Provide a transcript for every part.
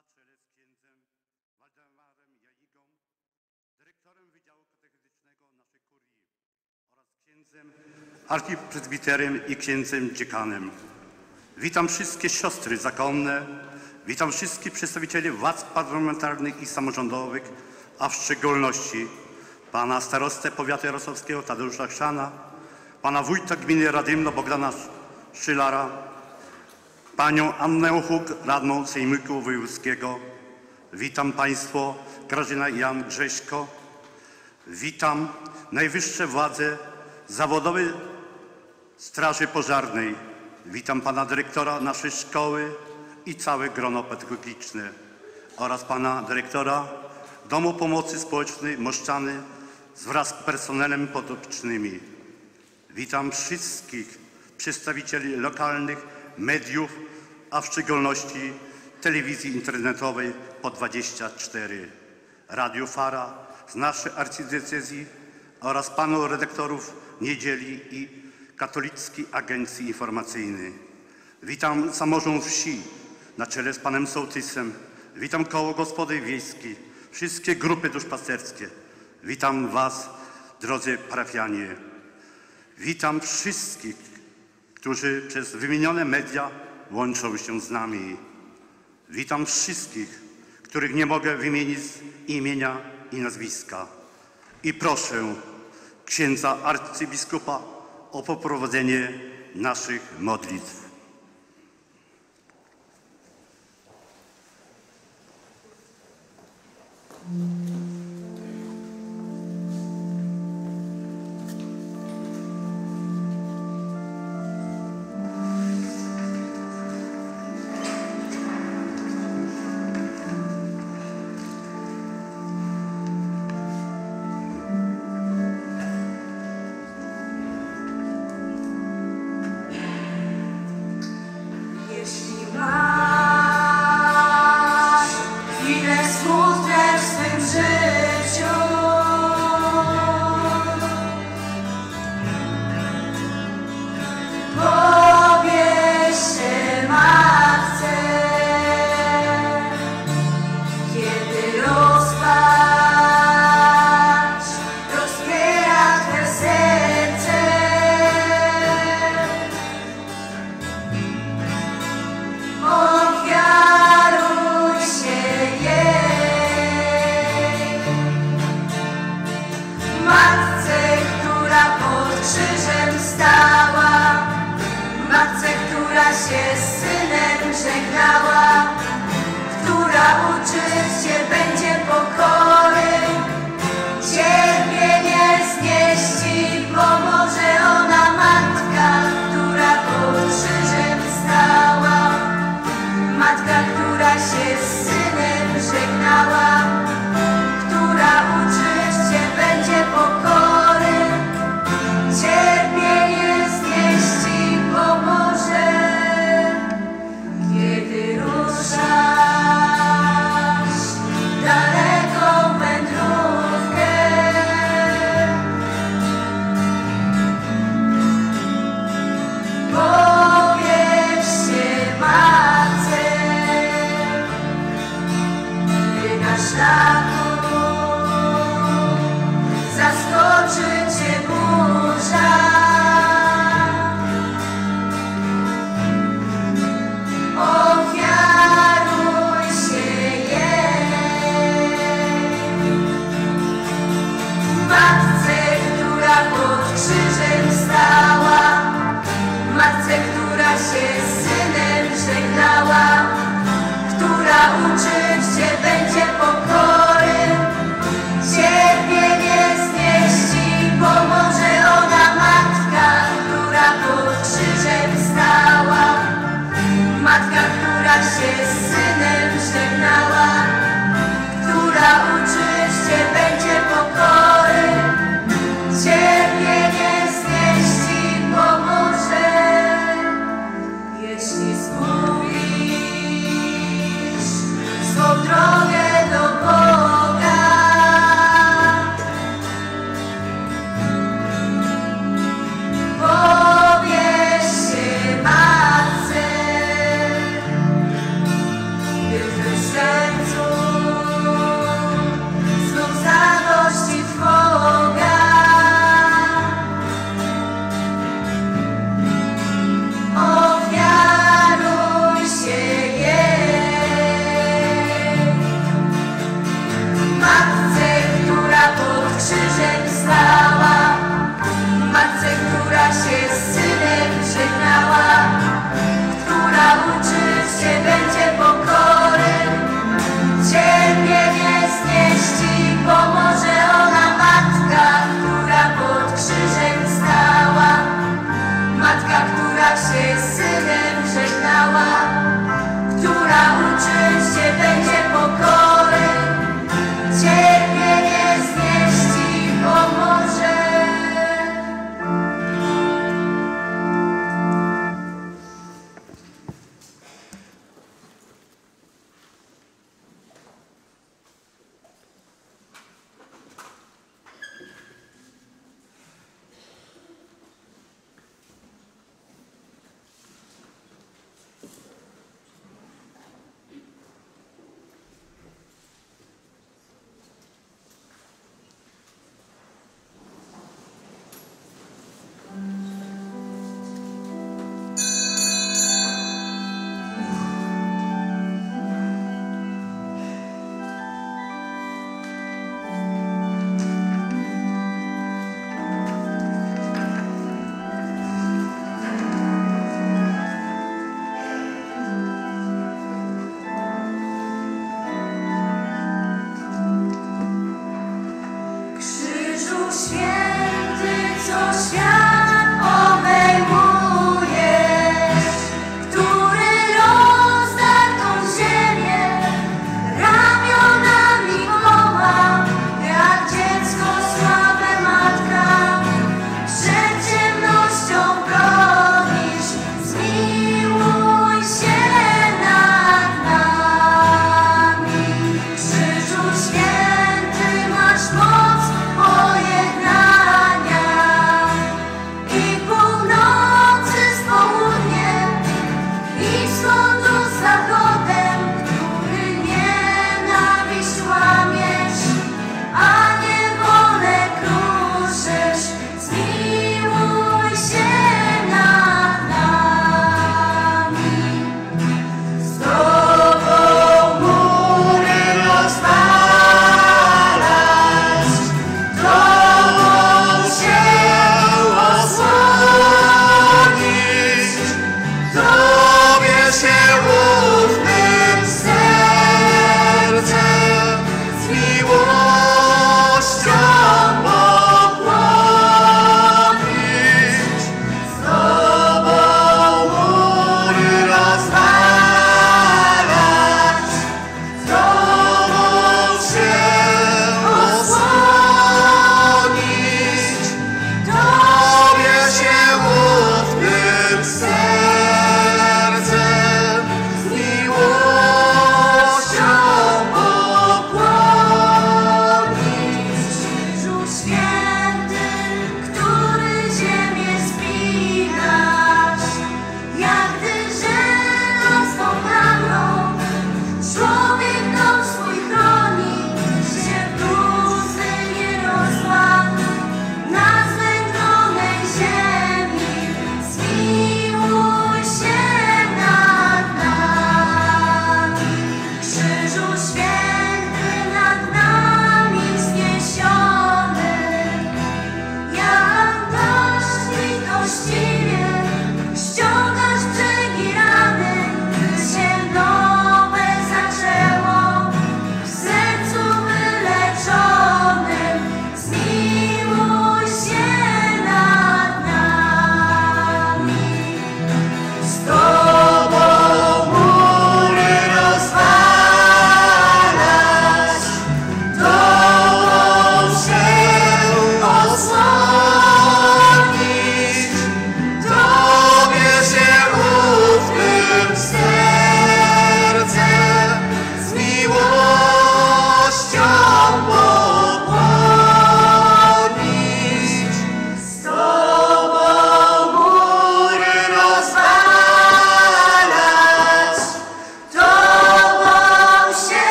na czele z księdzem Waldemarem Jajigą, dyrektorem Wydziału Katechetycznego naszej kurii oraz księdzem archipresbiterem i księdzem dziekanem. Witam wszystkie siostry zakonne, witam wszystkich przedstawicieli władz parlamentarnych i samorządowych, a w szczególności pana starostę powiatu jarosławskiego Tadeusza Chrzana, pana wójta gminy Radymno Bogdana Szczylara, panią Annę Huk, radną Sejmiku Wojewódzkiego. Witam państwo, Grażyna i Jan Grześko. Witam najwyższe władze zawodowe Straży Pożarnej. Witam pana dyrektora naszej szkoły i całe grono pedagogiczne oraz pana dyrektora Domu Pomocy Społecznej Moszczany wraz z personelem podopiecznymi. Witam wszystkich przedstawicieli lokalnych mediów, a w szczególności telewizji internetowej PO24, Radio Fara z naszej archidiecezji oraz panów redaktorów Niedzieli i Katolickiej Agencji Informacyjnej. Witam samorząd wsi na czele z panem sołtysem. Witam koło gospodyń wiejskich, wszystkie grupy duszpasterskie. Witam was, drodzy parafianie. Witam wszystkich, którzy przez wymienione media łączą się z nami. Witam wszystkich, których nie mogę wymienić z imienia i nazwiska. I proszę księdza arcybiskupa o poprowadzenie naszych modlitw. Say słowa, która uczyć się będzie pokory, cierpienie znieść i pomoże.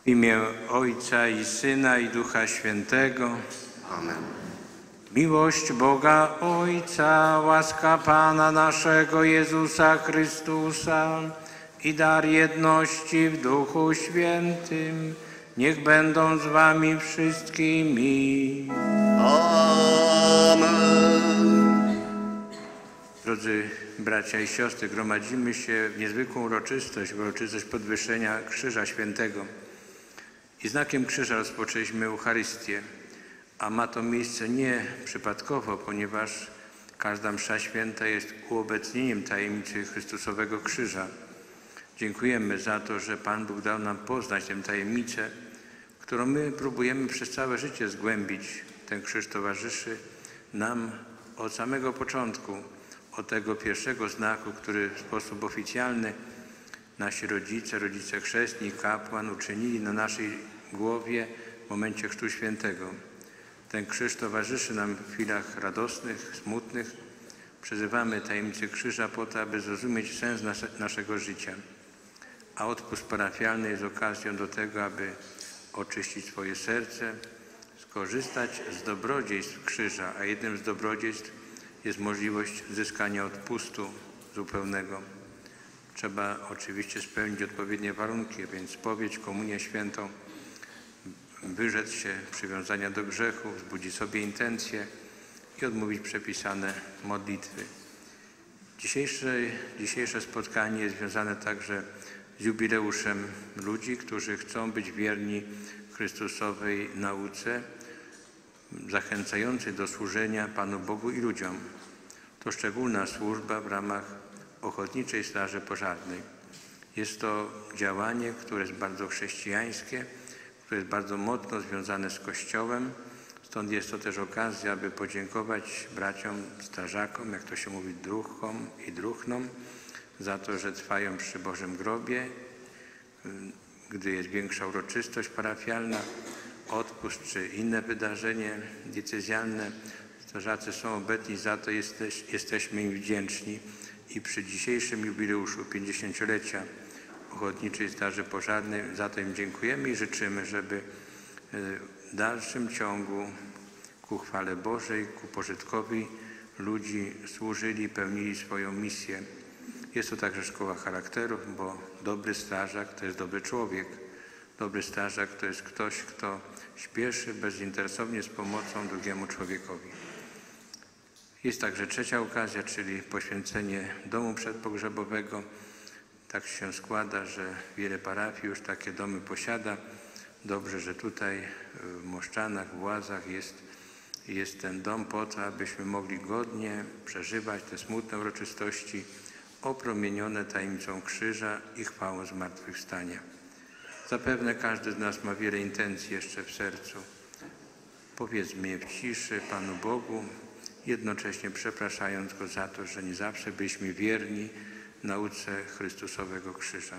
W imię Ojca i Syna i Ducha Świętego. Amen. Miłość Boga Ojca, łaska Pana naszego Jezusa Chrystusa i dar jedności w Duchu Świętym niech będą z wami wszystkimi. Amen. Drodzy bracia i siostry, gromadzimy się w niezwykłą uroczystość podwyższenia Krzyża Świętego. I znakiem krzyża rozpoczęliśmy Eucharystię, a ma to miejsce nie przypadkowo, ponieważ każda msza święta jest uobecnieniem tajemnicy Chrystusowego Krzyża. Dziękujemy za to, że Pan Bóg dał nam poznać tę tajemnicę, którą my próbujemy przez całe życie zgłębić. Ten krzyż towarzyszy nam od samego początku, od tego pierwszego znaku, który w sposób oficjalny nasi rodzice chrzestni, kapłan uczynili na naszej głowie w momencie Chrztu Świętego. Ten krzyż towarzyszy nam w chwilach radosnych, smutnych. Przeżywamy tajemnicę krzyża po to, aby zrozumieć sens naszego życia. A odpust parafialny jest okazją do tego, aby oczyścić swoje serce, skorzystać z dobrodziejstw krzyża, a jednym z dobrodziejstw jest możliwość zyskania odpustu zupełnego. Trzeba oczywiście spełnić odpowiednie warunki, więc spowiedź, komunię świętą, wyrzec się przywiązania do grzechu, wzbudzić sobie intencje i odmówić przepisane modlitwy. Dzisiejsze spotkanie jest związane także z jubileuszem ludzi, którzy chcą być wierni Chrystusowej nauce, zachęcającej do służenia Panu Bogu i ludziom. To szczególna służba w ramach Ochotniczej Straży Pożarnej. Jest to działanie, które jest bardzo chrześcijańskie, które jest bardzo mocno związane z Kościołem. Stąd jest to też okazja, aby podziękować braciom strażakom, jak to się mówi, druhom i druhnom, za to, że trwają przy Bożym Grobie, gdy jest większa uroczystość parafialna, odpust czy inne wydarzenie diecezjalne. Strażacy są obecni, za to jesteśmy im wdzięczni i przy dzisiejszym jubileuszu 50-lecia Ochotniczej Straży Pożarnej za to im dziękujemy i życzymy, żeby w dalszym ciągu ku chwale Bożej, ku pożytkowi ludzi służyli, pełnili swoją misję. Jest to także szkoła charakterów, bo dobry strażak to jest dobry człowiek. Dobry strażak to jest ktoś, kto śpieszy bezinteresownie z pomocą drugiemu człowiekowi. Jest także trzecia okazja, czyli poświęcenie domu przedpogrzebowego. Tak się składa, że wiele parafii już takie domy posiada. Dobrze, że tutaj w Moszczanach, w Łazach jest ten dom po to, abyśmy mogli godnie przeżywać te smutne uroczystości opromienione tajemnicą krzyża i chwałą zmartwychwstania. Zapewne każdy z nas ma wiele intencji jeszcze w sercu. Powiedzmy je w ciszy Panu Bogu, jednocześnie przepraszając Go za to, że nie zawsze byliśmy wierni nauce Chrystusowego Krzyża.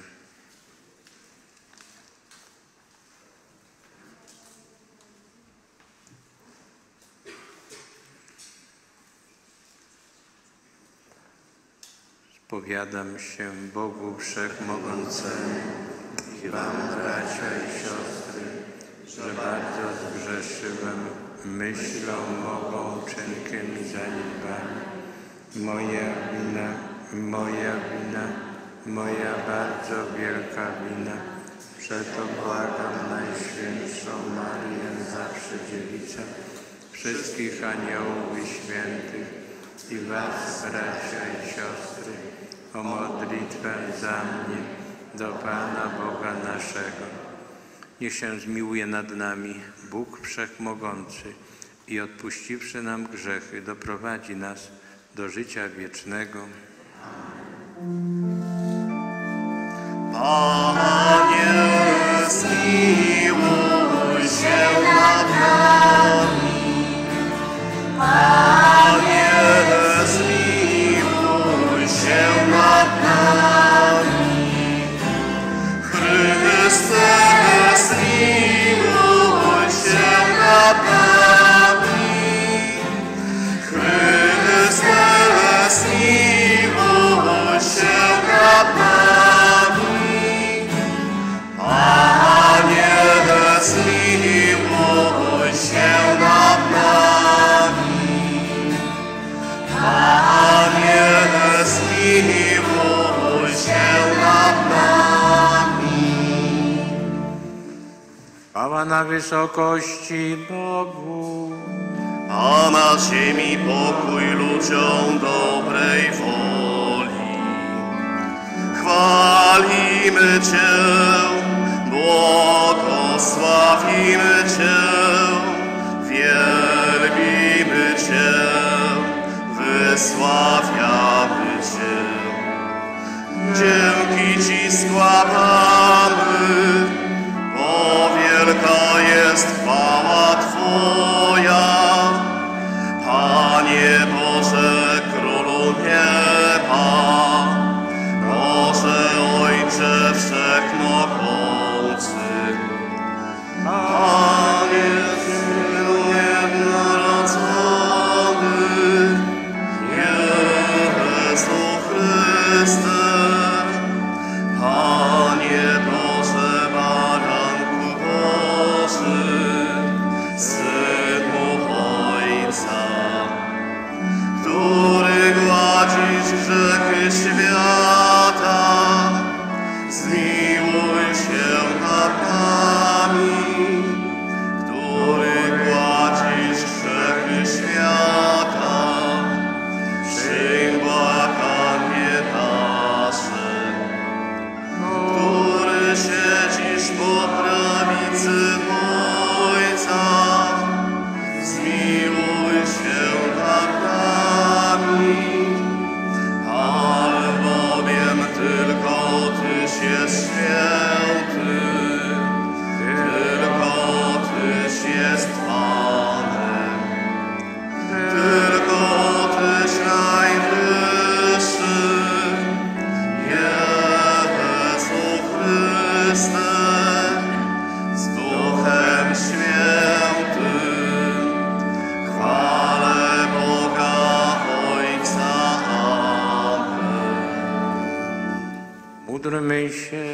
Spowiadam się Bogu Wszechmogącemu i wam, bracia i siostry, że bardzo zgrzeszyłem myślą, mową, czynkiem i zaniedbaniem. Moja bardzo wielka wina. Przeto błagam Najświętszą Marię, zawsze Dziewicę, wszystkich aniołów i świętych i was, bracia i siostry, o modlitwę za mnie do Pana Boga naszego. Niech się zmiłuje nad nami Bóg Wszechmogący i odpuściwszy nam grzechy, doprowadzi nas do życia wiecznego. Panie, zmiłuj się nad nami. Panie, zmiłuj się nad nami. Chryste, zmiłuj się nad nami. Chryste, zmiłuj się nad nami. Panie, chwała na wysokości Bogu. A na ziemi pokój ludziom dobrej woli. Chwalimy Cię, błogosławimy Cię, wielbimy Cię, wysławiamy Cię. Dzięki Ci składamy, bo wielka jest chwała Twoja. Panie Boże, Królu nieba, Boże Ojcze Wszechmogący, Panie Synu jednorodzony, Jezu Chryste, Panie Boże, Baranku Boży, Synu Ojca, który gładzisz grzechy świata, zmiłuj się nad nami, który gładzisz grzechy świata, przyjm błaganie nasze, który siedzisz po prawicy Ojca, zmiłuj się nad nami, albowiem tylko Tyś jest święty, tylko Tyś jest Panem, tylko Tyś najwyższy, Jezu Chryste, z Duchem Świętym, chwalę Boga Ojca. Amen. Módlmy się.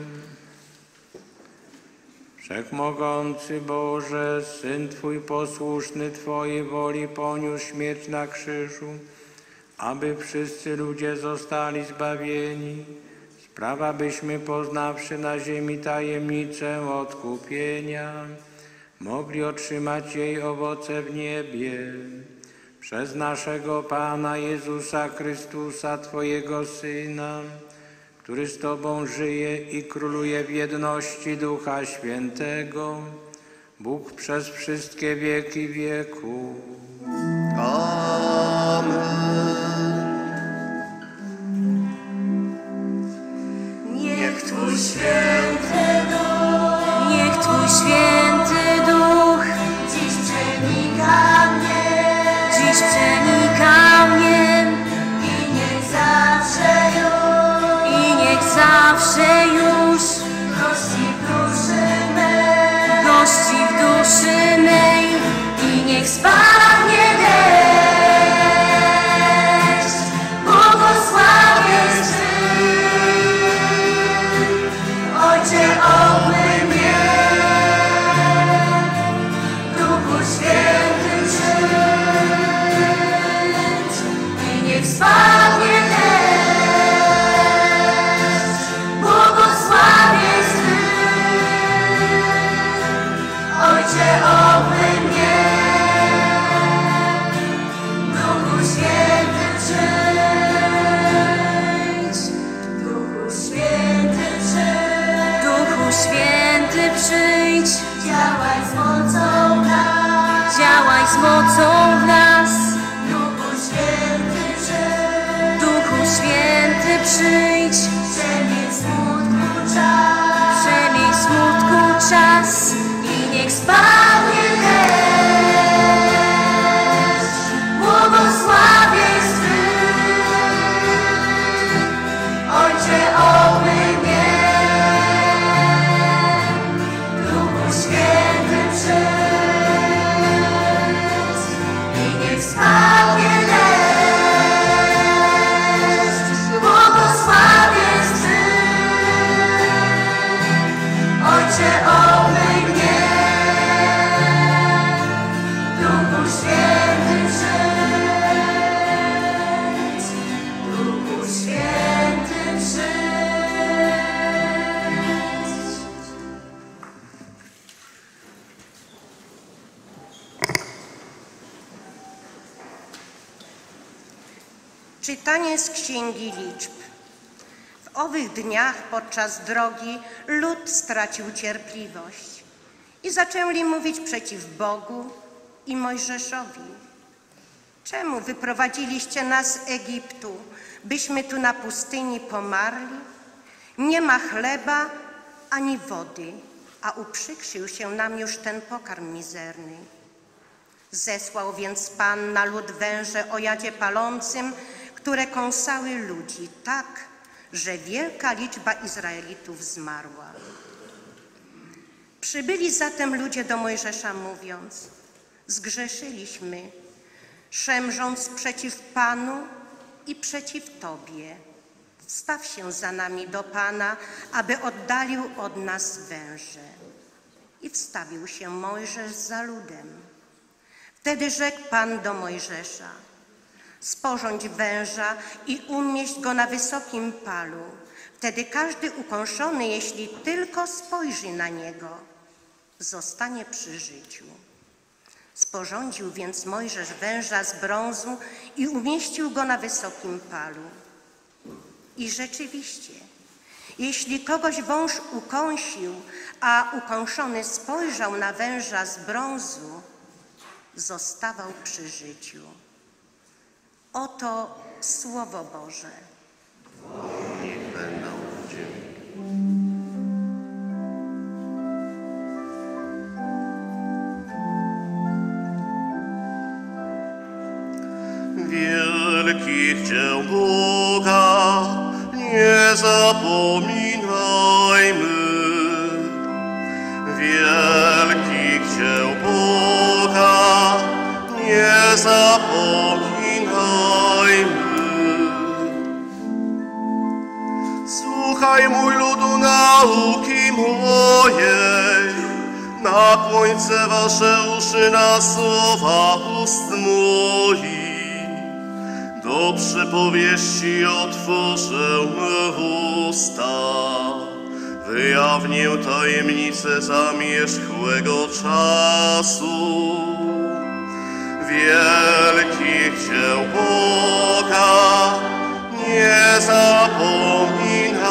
Wszechmogący Boże, Syn Twój posłuszny Twojej woli poniósł śmierć na krzyżu, aby wszyscy ludzie zostali zbawieni. Sprawa, byśmy poznawszy na ziemi tajemnicę odkupienia, mogli otrzymać jej owoce w niebie. Przez naszego Pana Jezusa Chrystusa, Twojego Syna, który z Tobą żyje i króluje w jedności Ducha Świętego, Bóg przez wszystkie wieki wieków. Niech Twój święty duch dziś przenika mnie i niech zawsze już gości w duszy mej i niech spadnie deszcz błogosławieństw. Ojcze, obmyj mnie, Duchu Święty przyjdź i niech spadnie deszcz błogosławieństw. Ojcze, obmyj mnie, Duchu Święty przyjdź, Duchu Święty przyjdź, Duchu Święty przyjdź, działaj z mocą w nas, Duchu Święty przyjdź, Duchu Święty przyjdź, przemień smutku czas i niech spadnie deszcz błogosławieństw. Ojcze, obmyj mnie, Duchu Święty przyjdź i niech spadnie deszcz błogosławieństw. Czytanie z Księgi Liczb. W owych dniach podczas drogi lud stracił cierpliwość i zaczęli mówić przeciw Bogu i Mojżeszowi. Czemu wyprowadziliście nas z Egiptu, byśmy tu na pustyni pomarli? Nie ma chleba ani wody, a uprzykrzył się nam już ten pokarm mizerny. Zesłał więc Pan na lud węże o jadzie palącym, które kąsały ludzi tak, że wielka liczba Izraelitów zmarła. Przybyli zatem ludzie do Mojżesza mówiąc: zgrzeszyliśmy, szemrząc przeciw Panu i przeciw Tobie. Wstaw się za nami do Pana, aby oddalił od nas węże. I wstawił się Mojżesz za ludem. Wtedy rzekł Pan do Mojżesza: sporządź węża i umieść go na wysokim palu. Wtedy każdy ukąszony, jeśli tylko spojrzy na niego, zostanie przy życiu. Sporządził więc Mojżesz węża z brązu i umieścił go na wysokim palu. I rzeczywiście, jeśli kogoś wąż ukąsił, a ukąszony spojrzał na węża z brązu, zostawał przy życiu. Oto Słowo Boże. Niech będą ludzie. Wielkich dzieł Boga nie zapominajmy. Wielkich dzieł Boga nie zapominajmy. Słuchaj, mój ludu, nauki mojej, nakłońcie wasze uszy na słowa ust moich. Do przypowieści otworzę me usta, wyjawnię tajemnicę zamierzchłego czasu. Wielkich dzieł Boga nie zapominajmy.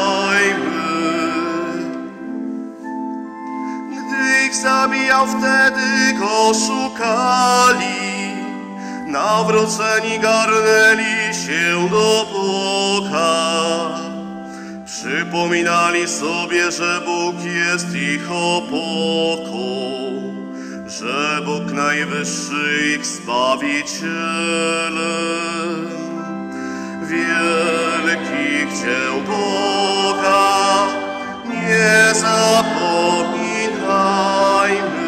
Gdy ich zabijał, wtedy go szukali. Nawróceni garnęli się do Boga. Przypominali sobie, że Bóg jest ich opoką, że Bóg Najwyższy ich Zbawicielem. Wielkich dzieł Boga nie zapominajmy.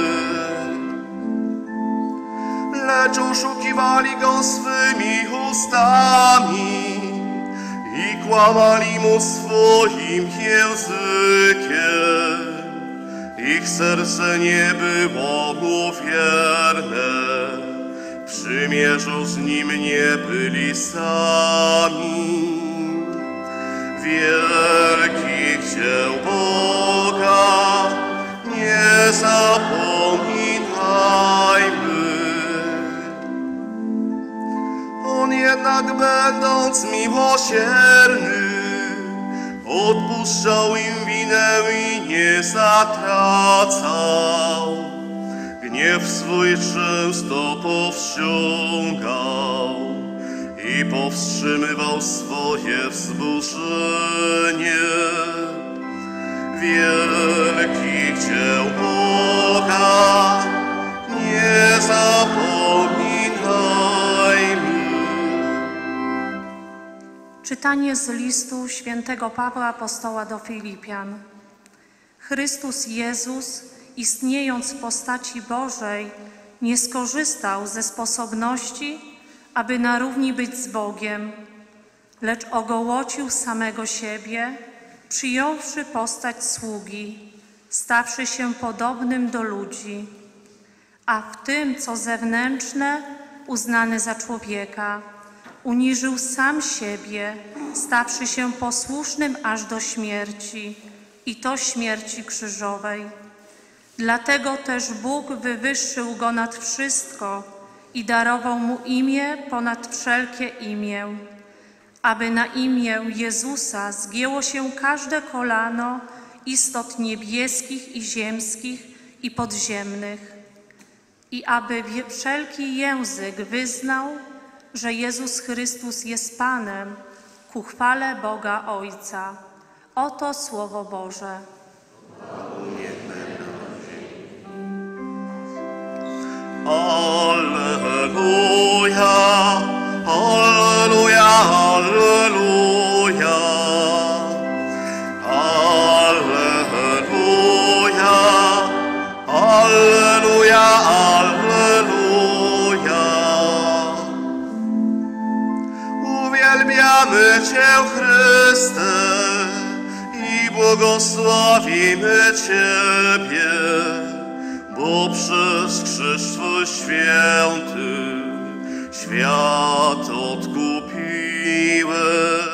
Lecz oszukiwali Go swymi ustami i kłamali Mu swoim językiem. Ich serce nie było Mu wierne, w przymierzu z Nim nie byli sami. Wielkich dzieł Boga nie zapominajmy. On jednak, będąc miłosierny, odpuszczał im winę i nie zatracał. Gniew swój często powściągał i powstrzymywał swoje wzburzenie. Wielkich dzieł Boga nie zapominajmy. Czytanie z listu świętego Pawła Apostoła do Filipian. Chrystus Jezus, istniejąc w postaci Bożej, nie skorzystał ze sposobności, aby na równi być z Bogiem, lecz ogołocił samego siebie, przyjąwszy postać sługi, stawszy się podobnym do ludzi, a w tym, co zewnętrzne, uznany za człowieka, uniżył sam siebie, stawszy się posłusznym aż do śmierci, i to śmierci krzyżowej. Dlatego też Bóg wywyższył Go nad wszystko i darował mu imię ponad wszelkie imię, aby na imię Jezusa zgięło się każde kolano istot niebieskich i ziemskich i podziemnych, i aby wszelki język wyznał, że Jezus Chrystus jest Panem, ku chwale Boga Ojca. Oto Słowo Boże. Alleluja, alleluja, alleluja. Alleluja, alleluja, alleluja. Uwielbiamy Cię, Chryste, i błogosławimy Ciebie, bo przez krzyż Twój święty świat odkupiłeś.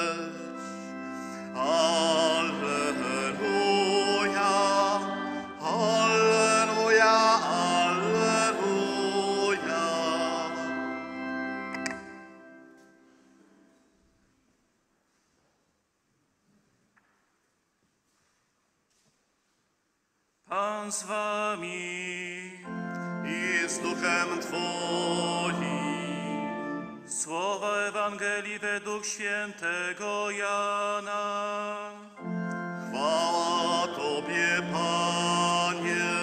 Alleluja, alleluja, alleluja. Pan z wami. I z duchem Twoim. Słowa Ewangelii według świętego Jana. Chwała Tobie, Panie.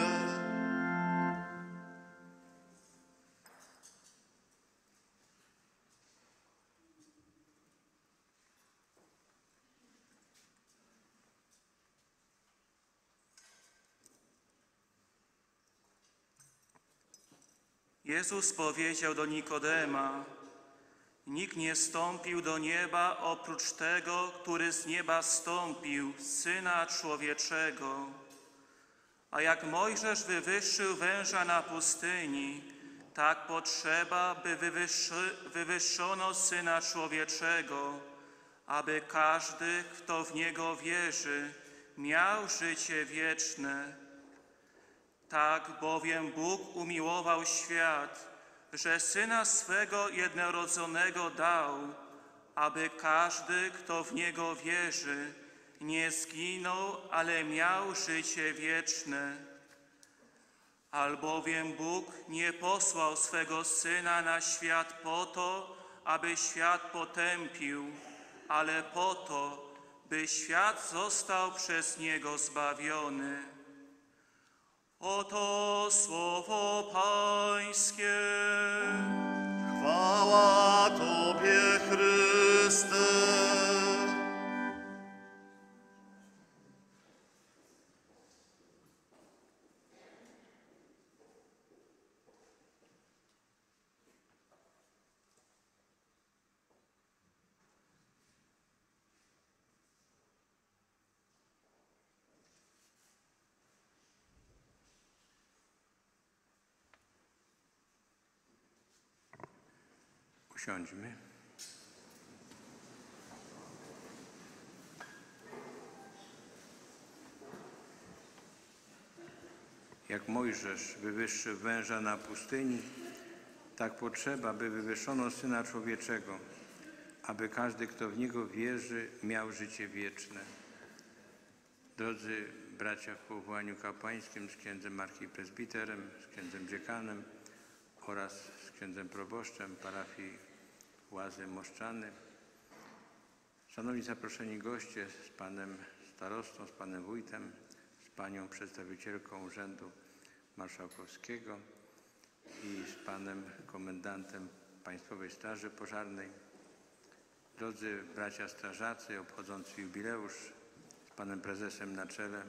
Jezus powiedział do Nikodema: nikt nie stąpił do nieba oprócz tego, który z nieba stąpił, Syna Człowieczego. A jak Mojżesz wywyższył węża na pustyni, tak potrzeba, by wywyższono Syna Człowieczego, aby każdy, kto w Niego wierzy, miał życie wieczne. Tak bowiem Bóg umiłował świat, że Syna swego jednorodzonego dał, aby każdy, kto w Niego wierzy, nie zginął, ale miał życie wieczne. Albowiem Bóg nie posłał swego Syna na świat po to, aby świat potępił, ale po to, by świat został przez Niego zbawiony. Oto Słowo Pańskie. Chwała Tobie, Chryste. Usiądźmy. Jak Mojżesz wywyższył węża na pustyni, tak potrzeba, by wywyższono Syna Człowieczego, aby każdy, kto w Niego wierzy, miał życie wieczne. Drodzy bracia w powołaniu kapłańskim, z księdzem archipresbiterem, z księdzem dziekanem oraz z księdzem proboszczem parafii Łazy Moszczany, szanowni zaproszeni goście, z panem starostą, z panem wójtem, z panią przedstawicielką Urzędu Marszałkowskiego i z panem komendantem Państwowej Straży Pożarnej, drodzy bracia strażacy obchodzący jubileusz, z panem prezesem na czele,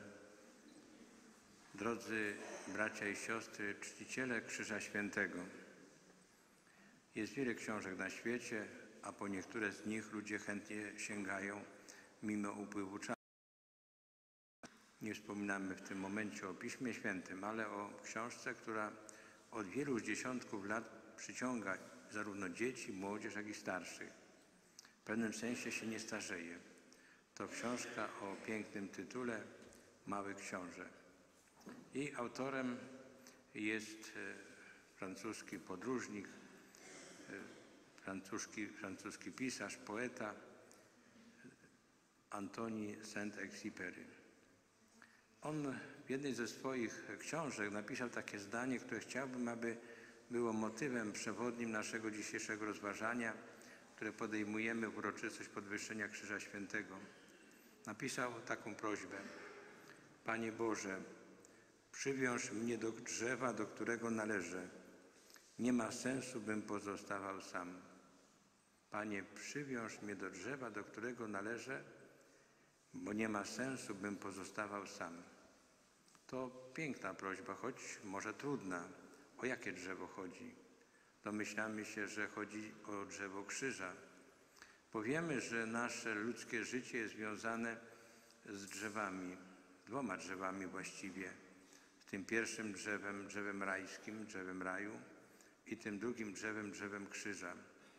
drodzy bracia i siostry czciciele Krzyża Świętego. Jest wiele książek na świecie, a po niektóre z nich ludzie chętnie sięgają mimo upływu czasu. Nie wspominamy w tym momencie o Piśmie Świętym, ale o książce, która od wielu dziesiątków lat przyciąga zarówno dzieci, młodzież, jak i starszych. W pewnym sensie się nie starzeje. To książka o pięknym tytule Mały Książę. Jej autorem jest francuski podróżnik, francuski pisarz, poeta Antoni Saint-Exupéry. On w jednej ze swoich książek napisał takie zdanie, które chciałbym, aby było motywem przewodnim naszego dzisiejszego rozważania, które podejmujemy w uroczystość podwyższenia Krzyża Świętego. Napisał taką prośbę: Panie Boże, przywiąż mnie do drzewa, do którego należę. Nie ma sensu, bym pozostawał sam. Panie, przywiąż mnie do drzewa, do którego należę, bo nie ma sensu, bym pozostawał sam. To piękna prośba, choć może trudna. O jakie drzewo chodzi? Domyślamy się, że chodzi o drzewo krzyża. Bo wiemy, że nasze ludzkie życie jest związane z drzewami, 2 drzewami właściwie. Tym pierwszym drzewem, drzewem rajskim, drzewem raju i tym drugim drzewem, drzewem krzyża.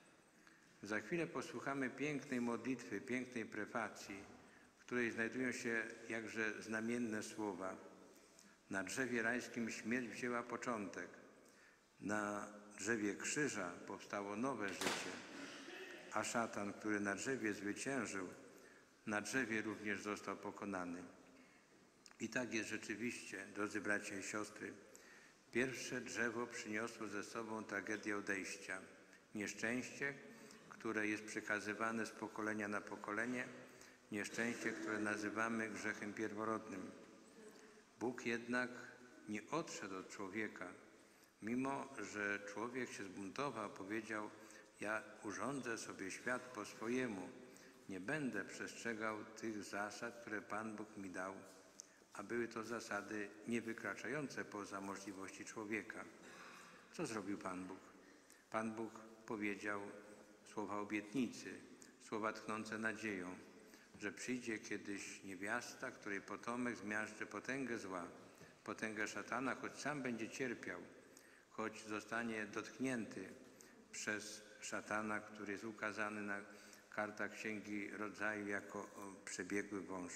Za chwilę posłuchamy pięknej modlitwy, pięknej prefacji, w której znajdują się jakże znamienne słowa. Na drzewie rajskim śmierć wzięła początek. Na drzewie krzyża powstało nowe życie. A szatan, który na drzewie zwyciężył, na drzewie również został pokonany. I tak jest rzeczywiście, drodzy bracia i siostry. Pierwsze drzewo przyniosło ze sobą tragedię odejścia. Nieszczęście, które jest przekazywane z pokolenia na pokolenie, nieszczęście, które nazywamy grzechem pierworodnym. Bóg jednak nie odszedł od człowieka, mimo że człowiek się zbuntował, powiedział: ja urządzę sobie świat po swojemu, nie będę przestrzegał tych zasad, które Pan Bóg mi dał, a były to zasady nie wykraczające poza możliwości człowieka. Co zrobił Pan Bóg? Pan Bóg powiedział słowa obietnicy, słowa tchnące nadzieją, że przyjdzie kiedyś niewiasta, której potomek zmiażdży potęgę zła, potęgę szatana, choć sam będzie cierpiał, choć zostanie dotknięty przez szatana, który jest ukazany na kartach Księgi Rodzaju jako przebiegły wąż.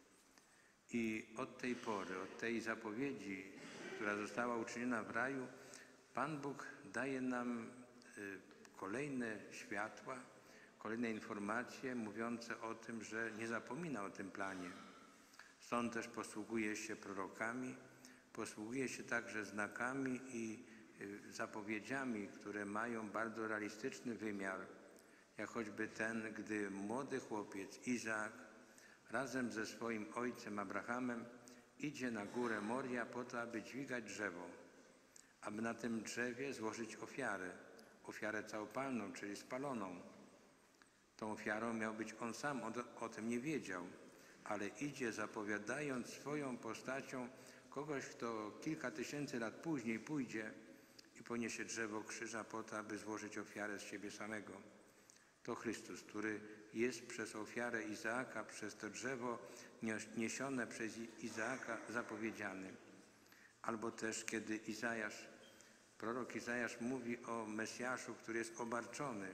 I od tej pory, od tej zapowiedzi, która została uczyniona w raju, Pan Bóg daje nam kolejne światła, kolejne informacje mówiące o tym, że nie zapomina o tym planie. Stąd też posługuje się prorokami, posługuje się także znakami i zapowiedziami, które mają bardzo realistyczny wymiar, jak choćby ten, gdy młody chłopiec Izaak razem ze swoim ojcem Abrahamem idzie na górę Moria po to, aby dźwigać drzewo, aby na tym drzewie złożyć ofiarę całopalną, czyli spaloną. Tą ofiarą miał być on sam, o tym nie wiedział, ale idzie zapowiadając swoją postacią kogoś, kto kilka tysięcy lat później pójdzie i poniesie drzewo krzyża po to, aby złożyć ofiarę z siebie samego. To Chrystus, który jest przez ofiarę Izaaka, przez to drzewo niesione przez Izaaka zapowiedziany. Albo też kiedy prorok Izajasz mówi o Mesjaszu, który jest obarczony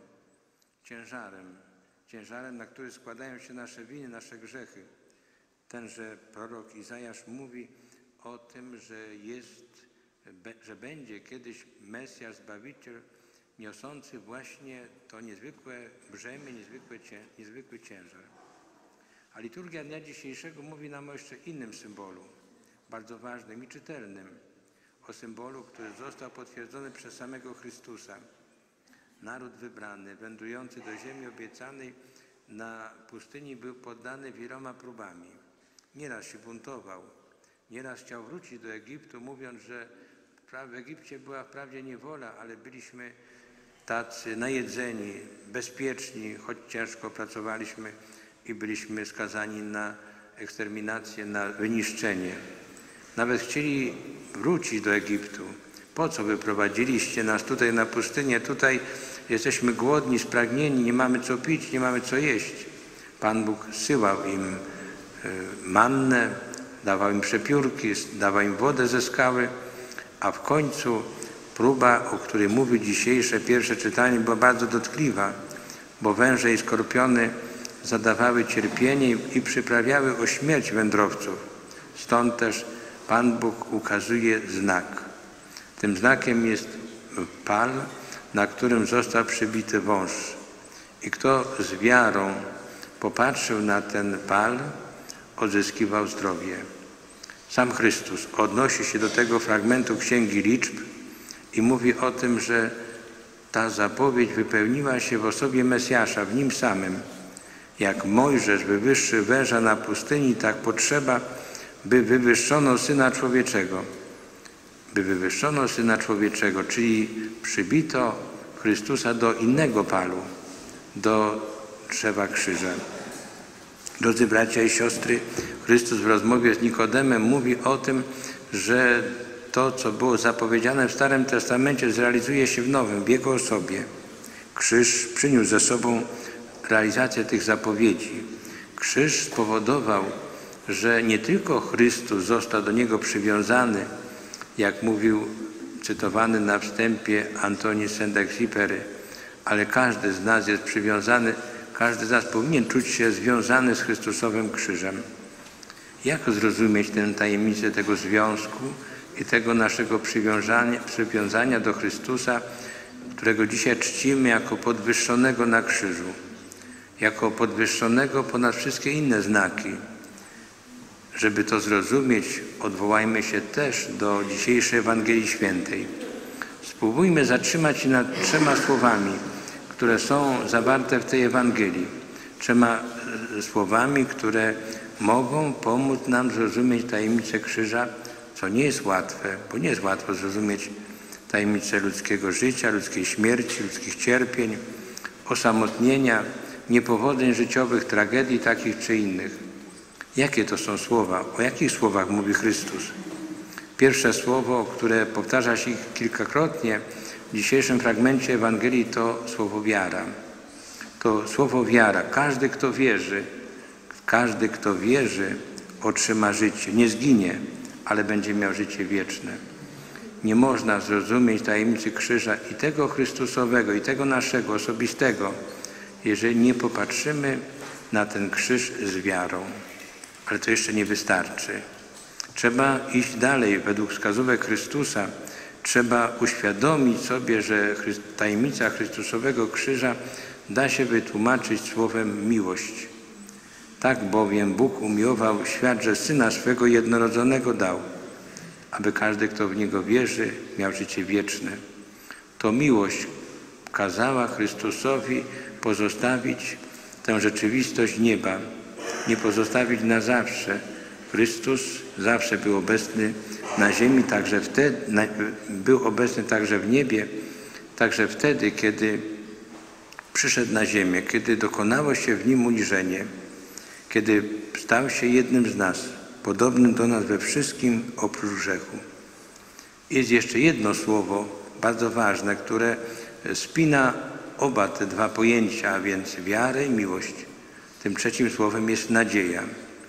ciężarem, na który składają się nasze winy, nasze grzechy. Tenże prorok Izajasz mówi o tym, że będzie kiedyś Mesjasz, Zbawiciel, niosący właśnie to niezwykłe brzemię, niezwykły ciężar. A liturgia dnia dzisiejszego mówi nam o jeszcze innym symbolu, bardzo ważnym i czytelnym, o symbolu, który został potwierdzony przez samego Chrystusa. Naród wybrany, wędrujący do ziemi obiecanej na pustyni, był poddany wieloma próbami. Nieraz się buntował, nieraz chciał wrócić do Egiptu, mówiąc, że w Egipcie była wprawdzie niewola, ale byliśmy tacy najedzeni, bezpieczni, choć ciężko pracowaliśmy i byliśmy skazani na eksterminację, na wyniszczenie. Nawet chcieli wrócić do Egiptu. Po co wyprowadziliście nas tutaj na pustynię? Tutaj jesteśmy głodni, spragnieni, nie mamy co pić, nie mamy co jeść. Pan Bóg zsyłał im mannę, dawał im przepiórki, dawał im wodę ze skały, a w końcu próba, o której mówi dzisiejsze pierwsze czytanie, była bardzo dotkliwa, bo węże i skorpiony zadawały cierpienie i przyprawiały o śmierć wędrowców. Stąd też Pan Bóg ukazuje znak. Tym znakiem jest pal, na którym został przybity wąż. I kto z wiarą popatrzył na ten pal, odzyskiwał zdrowie. Sam Chrystus odnosi się do tego fragmentu Księgi Liczb i mówi o tym, że ta zapowiedź wypełniła się w osobie Mesjasza, w Nim samym. Jak Mojżesz wywyższył węża na pustyni, tak potrzeba, by wywyższono Syna Człowieczego. By wywyższono Syna Człowieczego, czyli przybito Chrystusa do innego palu, do drzewa krzyża. Drodzy bracia i siostry, Chrystus w rozmowie z Nikodemem mówi o tym, że to, co było zapowiedziane w Starym Testamencie, zrealizuje się w Nowym, w Jego osobie. Krzyż przyniósł ze sobą realizację tych zapowiedzi. Krzyż spowodował, że nie tylko Chrystus został do Niego przywiązany, jak mówił cytowany na wstępie Antoni Saint-Exupéry, ale każdy z nas jest przywiązany, każdy z nas powinien czuć się związany z Chrystusowym krzyżem. Jak zrozumieć tę tajemnicę tego związku i tego naszego przywiązania do Chrystusa, którego dzisiaj czcimy jako podwyższonego na krzyżu, jako podwyższonego ponad wszystkie inne znaki? Żeby to zrozumieć, odwołajmy się też do dzisiejszej Ewangelii Świętej. Spróbujmy zatrzymać się nad 3 słowami, które są zawarte w tej Ewangelii. 3 słowami, które mogą pomóc nam zrozumieć tajemnicę krzyża, co nie jest łatwe, bo nie jest łatwo zrozumieć tajemnicę ludzkiego życia, ludzkiej śmierci, ludzkich cierpień, osamotnienia, niepowodzeń życiowych, tragedii takich czy innych. Jakie to są słowa? O jakich słowach mówi Chrystus? Pierwsze słowo, które powtarza się kilkakrotnie w dzisiejszym fragmencie Ewangelii, to słowo wiara. To słowo wiara. Każdy, kto wierzy, otrzyma życie. Nie zginie, ale będzie miał życie wieczne. Nie można zrozumieć tajemnicy krzyża i tego Chrystusowego, i tego naszego, osobistego, jeżeli nie popatrzymy na ten krzyż z wiarą. Ale to jeszcze nie wystarczy. Trzeba iść dalej według wskazówek Chrystusa. Trzeba uświadomić sobie, że tajemnica Chrystusowego krzyża da się wytłumaczyć słowem miłość. Tak bowiem Bóg umiłował świat, że Syna swego jednorodzonego dał, aby każdy, kto w Niego wierzy, miał życie wieczne. To miłość kazała Chrystusowi pozostawić tę rzeczywistość nieba, nie pozostawić na zawsze. Chrystus zawsze był obecny na ziemi, także wtedy, był obecny także w niebie, także wtedy, kiedy przyszedł na ziemię, kiedy dokonało się w Nim uniżenie, kiedy stał się jednym z nas, podobnym do nas we wszystkim oprócz grzechu. Jest jeszcze jedno słowo bardzo ważne, które spina oba te 2 pojęcia, a więc wiarę i miłość. Tym 3 słowem jest nadzieja.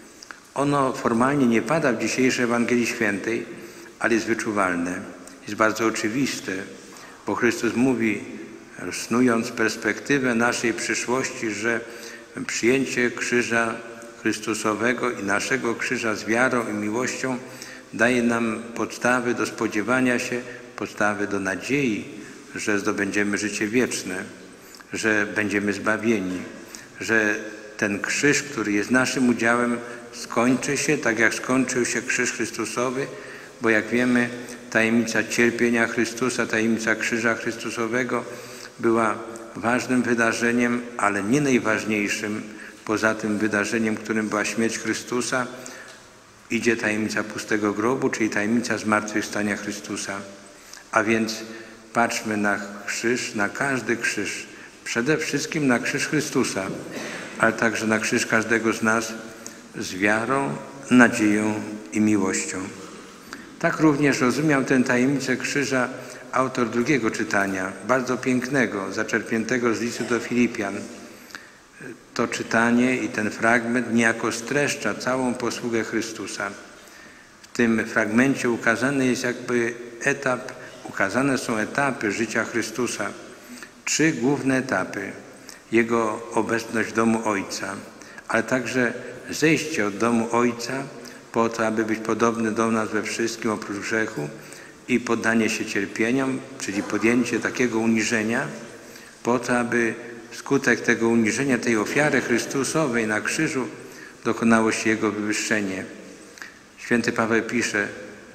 Ono formalnie nie pada w dzisiejszej Ewangelii Świętej, ale jest wyczuwalne, jest bardzo oczywiste, bo Chrystus mówi, snując perspektywę naszej przyszłości, że przyjęcie krzyża Chrystusowego i naszego krzyża z wiarą i miłością daje nam podstawy do spodziewania się, podstawy do nadziei, że zdobędziemy życie wieczne, że będziemy zbawieni, że ten krzyż, który jest naszym udziałem, skończy się tak, jak skończył się krzyż Chrystusowy, bo jak wiemy, tajemnica cierpienia Chrystusa, tajemnica krzyża Chrystusowego była ważnym wydarzeniem, ale nie najważniejszym. Poza tym wydarzeniem, którym była śmierć Chrystusa, idzie tajemnica pustego grobu, czyli tajemnica zmartwychwstania Chrystusa. A więc patrzmy na krzyż, na każdy krzyż, przede wszystkim na krzyż Chrystusa, ale także na krzyż każdego z nas z wiarą, nadzieją i miłością. Tak również rozumiał tę tajemnicę krzyża autor drugiego czytania, bardzo pięknego, zaczerpniętego z listu do Filipian. To czytanie i ten fragment niejako streszcza całą posługę Chrystusa. W tym fragmencie ukazane są etapy życia Chrystusa. 3 główne etapy. Jego obecność w domu Ojca, ale także zejście od domu Ojca po to, aby być podobny do nas we wszystkim oprócz grzechu i poddanie się cierpieniom, czyli podjęcie takiego uniżenia, po to, aby wskutek tego uniżenia, tej ofiary Chrystusowej na krzyżu dokonało się Jego wywyższenie. Święty Paweł pisze: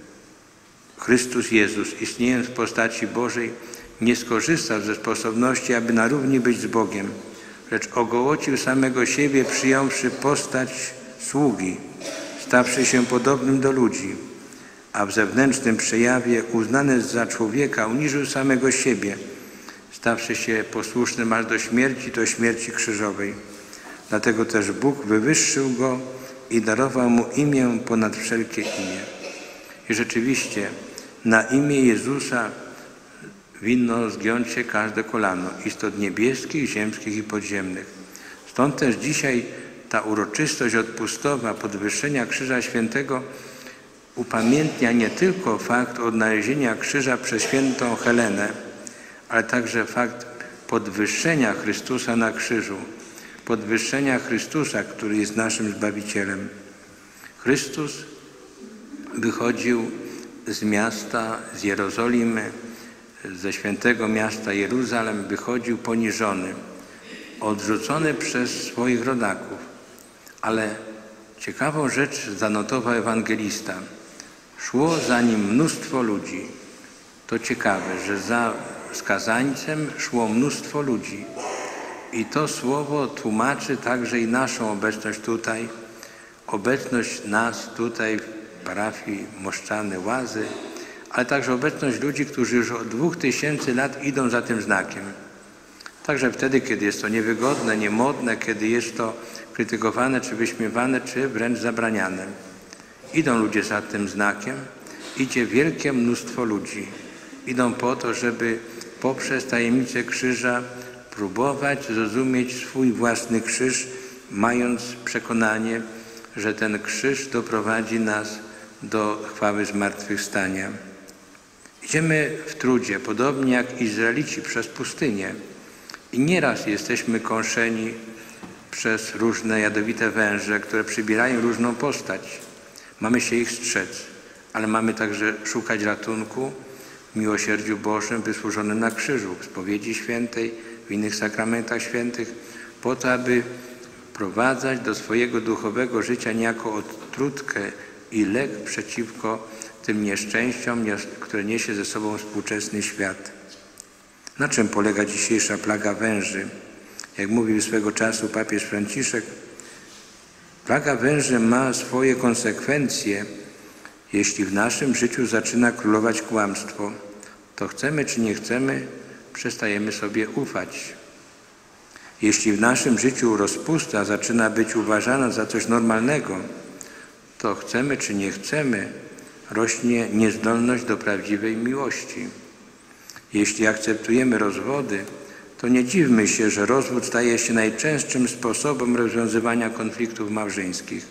Chrystus Jezus, istniejąc w postaci Bożej, nie skorzystał ze sposobności, aby na równi być z Bogiem, lecz ogołocił samego siebie, przyjąwszy postać sługi, stawszy się podobnym do ludzi, a w zewnętrznym przejawie, uznany za człowieka, uniżył samego siebie, stawszy się posłusznym aż do śmierci krzyżowej. Dlatego też Bóg wywyższył Go i darował Mu imię ponad wszelkie imię. I rzeczywiście na imię Jezusa winno zgiąć się każde kolano, istot niebieskich, ziemskich i podziemnych. Stąd też dzisiaj ta uroczystość odpustowa podwyższenia Krzyża Świętego upamiętnia nie tylko fakt odnalezienia krzyża przez świętą Helenę, ale także fakt podwyższenia Chrystusa na krzyżu, podwyższenia Chrystusa, który jest naszym Zbawicielem. Chrystus wychodził z miasta, z Jerozolimy, ze świętego miasta Jeruzalem, wychodził poniżony, odrzucony przez swoich rodaków. Ale ciekawą rzecz zanotował ewangelista. Szło za nim mnóstwo ludzi. To ciekawe, że za skazańcem szło mnóstwo ludzi. I to słowo tłumaczy także i naszą obecność tutaj, obecność nas tutaj w parafii Moszczany Łazy, ale także obecność ludzi, którzy już od 2000 lat idą za tym znakiem. Także wtedy, kiedy jest to niewygodne, niemodne, kiedy jest to krytykowane, czy wyśmiewane, czy wręcz zabraniane. Idą ludzie za tym znakiem, idzie wielkie mnóstwo ludzi. Idą po to, żeby poprzez tajemnicę krzyża próbować zrozumieć swój własny krzyż, mając przekonanie, że ten krzyż doprowadzi nas do chwały zmartwychwstania. Idziemy w trudzie, podobnie jak Izraelici przez pustynię i nieraz jesteśmy kąszeni przez różne jadowite węże, które przybierają różną postać. Mamy się ich strzec, ale mamy także szukać ratunku w miłosierdziu Bożym wysłużonym na krzyżu, w spowiedzi świętej, w innych sakramentach świętych, po to, aby wprowadzać do swojego duchowego życia niejako odtrutkę i lek przeciwko tym nieszczęściom, które niesie ze sobą współczesny świat. Na czym polega dzisiejsza plaga węży? Jak mówił swego czasu papież Franciszek, plaga węży ma swoje konsekwencje, jeśli w naszym życiu zaczyna królować kłamstwo. To chcemy czy nie chcemy, przestajemy sobie ufać. Jeśli w naszym życiu rozpusta zaczyna być uważana za coś normalnego, to chcemy czy nie chcemy, rośnie niezdolność do prawdziwej miłości. Jeśli akceptujemy rozwody, to nie dziwmy się, że rozwód staje się najczęstszym sposobem rozwiązywania konfliktów małżeńskich.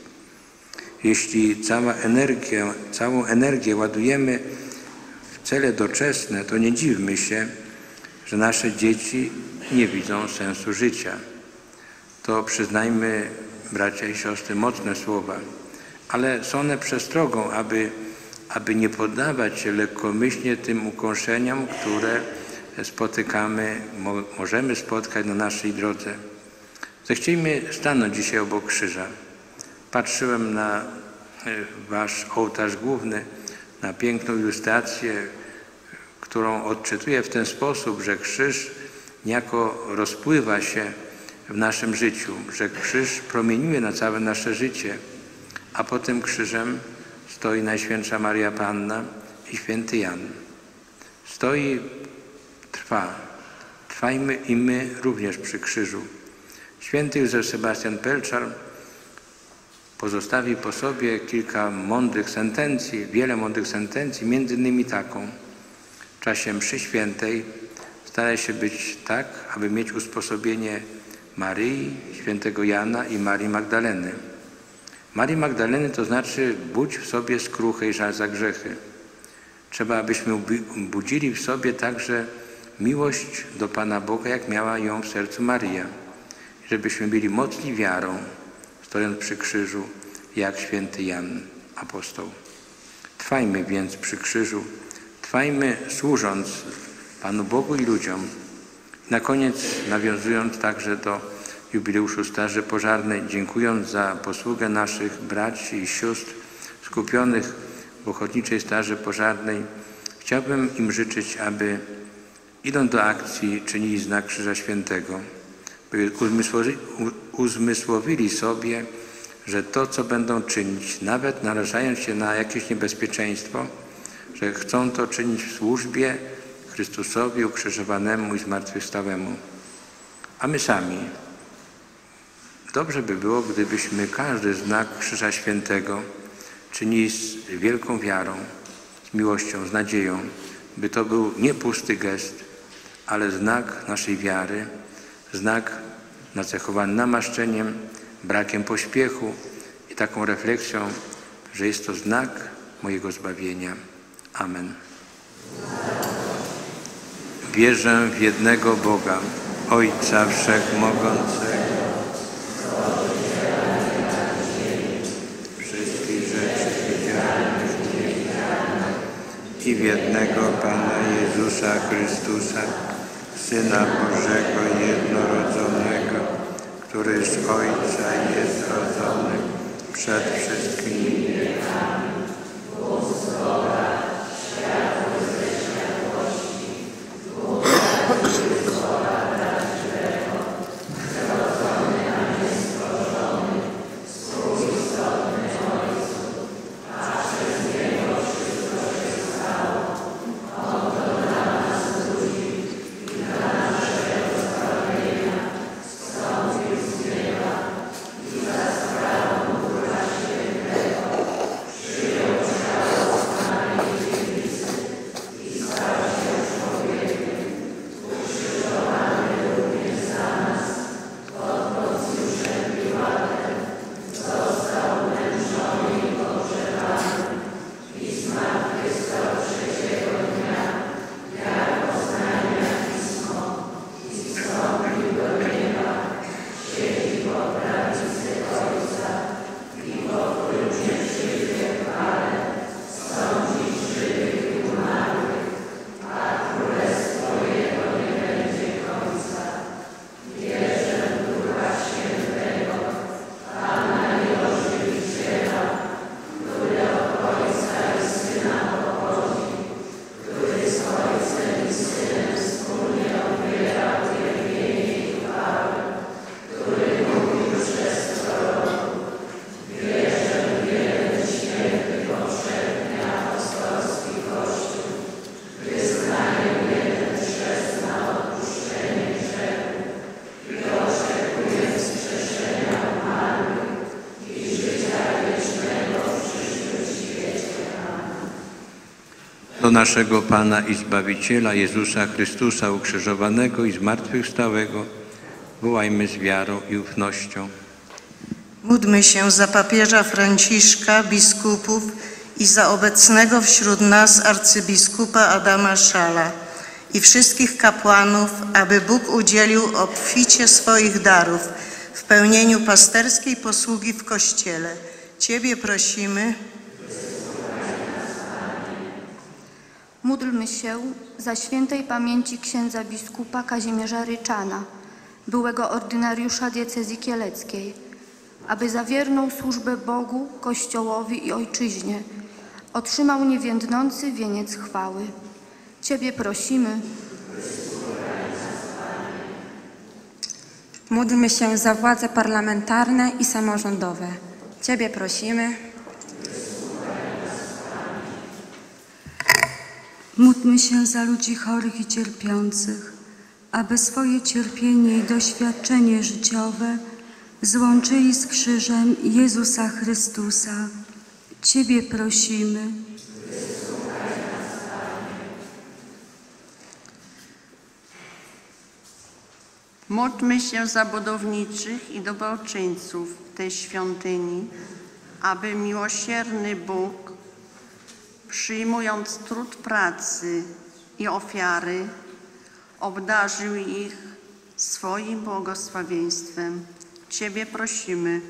Jeśli całą energię ładujemy w cele doczesne, to nie dziwmy się, że nasze dzieci nie widzą sensu życia. To przyznajmy, bracia i siostry, mocne słowa, ale są one przestrogą, aby nie poddawać się lekkomyślnie tym ukąszeniom, które spotykamy, możemy spotkać na naszej drodze. Zechciejmy stanąć dzisiaj obok krzyża. Patrzyłem na wasz ołtarz główny, na piękną ilustrację, którą odczytuję w ten sposób, że krzyż niejako rozpływa się w naszym życiu, że krzyż promieniuje na całe nasze życie, a pod tym krzyżem stoi Najświętsza Maria Panna i Święty Jan. Stoi, trwa. Trwajmy i my również przy krzyżu. Święty Józef Sebastian Pelczar pozostawi po sobie kilka mądrych sentencji, wiele mądrych sentencji, między innymi taką. W czasie mszy świętej staraj się być tak, aby mieć usposobienie Maryi, Świętego Jana i Marii Magdaleny. Marii Magdaleny to znaczy budź w sobie skruchę i żal za grzechy. Trzeba, abyśmy budzili w sobie także miłość do Pana Boga, jak miała ją w sercu Maryja. Żebyśmy byli mocni wiarą, stojąc przy krzyżu, jak Święty Jan apostoł. Trwajmy więc przy krzyżu, Trwajmy służąc Panu Bogu i ludziom. Na koniec, nawiązując także do jubileuszu Straży Pożarnej, dziękując za posługę naszych braci i sióstr skupionych w Ochotniczej Straży Pożarnej, chciałbym im życzyć, aby idąc do akcji czynili znak Krzyża Świętego, by uzmysłowili sobie, że to, co będą czynić, nawet narażając się na jakieś niebezpieczeństwo, że chcą to czynić w służbie Chrystusowi ukrzyżowanemu i zmartwychwstałemu. A my sami, dobrze by było, gdybyśmy każdy znak Krzyża Świętego czynili z wielką wiarą, z miłością, z nadzieją, by to był nie pusty gest, ale znak naszej wiary, znak nacechowany namaszczeniem, brakiem pośpiechu i taką refleksją, że jest to znak mojego zbawienia. Amen. Wierzę w jednego Boga, Ojca Wszechmogącego, wszystkich rzeczy widzialnych i niewidzialnych i w jednego Pana Jezusa Chrystusa, Syna Bożego jednorodzonego, który z Ojca jest rodzony przed wszystkimi wiekami, do naszego Pana i Zbawiciela Jezusa Chrystusa ukrzyżowanego i zmartwychwstałego wołajmy z wiarą i ufnością. Módlmy się za papieża Franciszka, biskupów i za obecnego wśród nas arcybiskupa Adama Szala i wszystkich kapłanów, aby Bóg udzielił obficie swoich darów w pełnieniu pasterskiej posługi w Kościele. Ciebie prosimy. Módlmy się za świętej pamięci księdza biskupa Kazimierza Ryczana, byłego ordynariusza diecezji kieleckiej, aby za wierną służbę Bogu, Kościołowi i Ojczyźnie otrzymał niewiędnący wieniec chwały. Ciebie prosimy. Módlmy się za władze parlamentarne i samorządowe. Ciebie prosimy. Módlmy się za ludzi chorych i cierpiących, aby swoje cierpienie i doświadczenie życiowe złączyli z krzyżem Jezusa Chrystusa. Ciebie prosimy. Módlmy się za budowniczych i dobroczyńców tej świątyni, aby miłosierny Bóg, przyjmując trud pracy i ofiary, obdarzył ich swoim błogosławieństwem. Ciebie prosimy.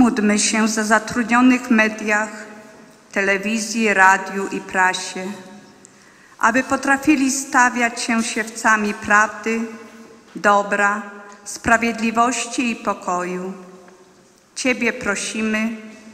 Módlmy się za zatrudnionych w mediach, telewizji, radiu i prasie, aby potrafili stawiać się siewcami prawdy, dobra, sprawiedliwości i pokoju. Ciebie prosimy.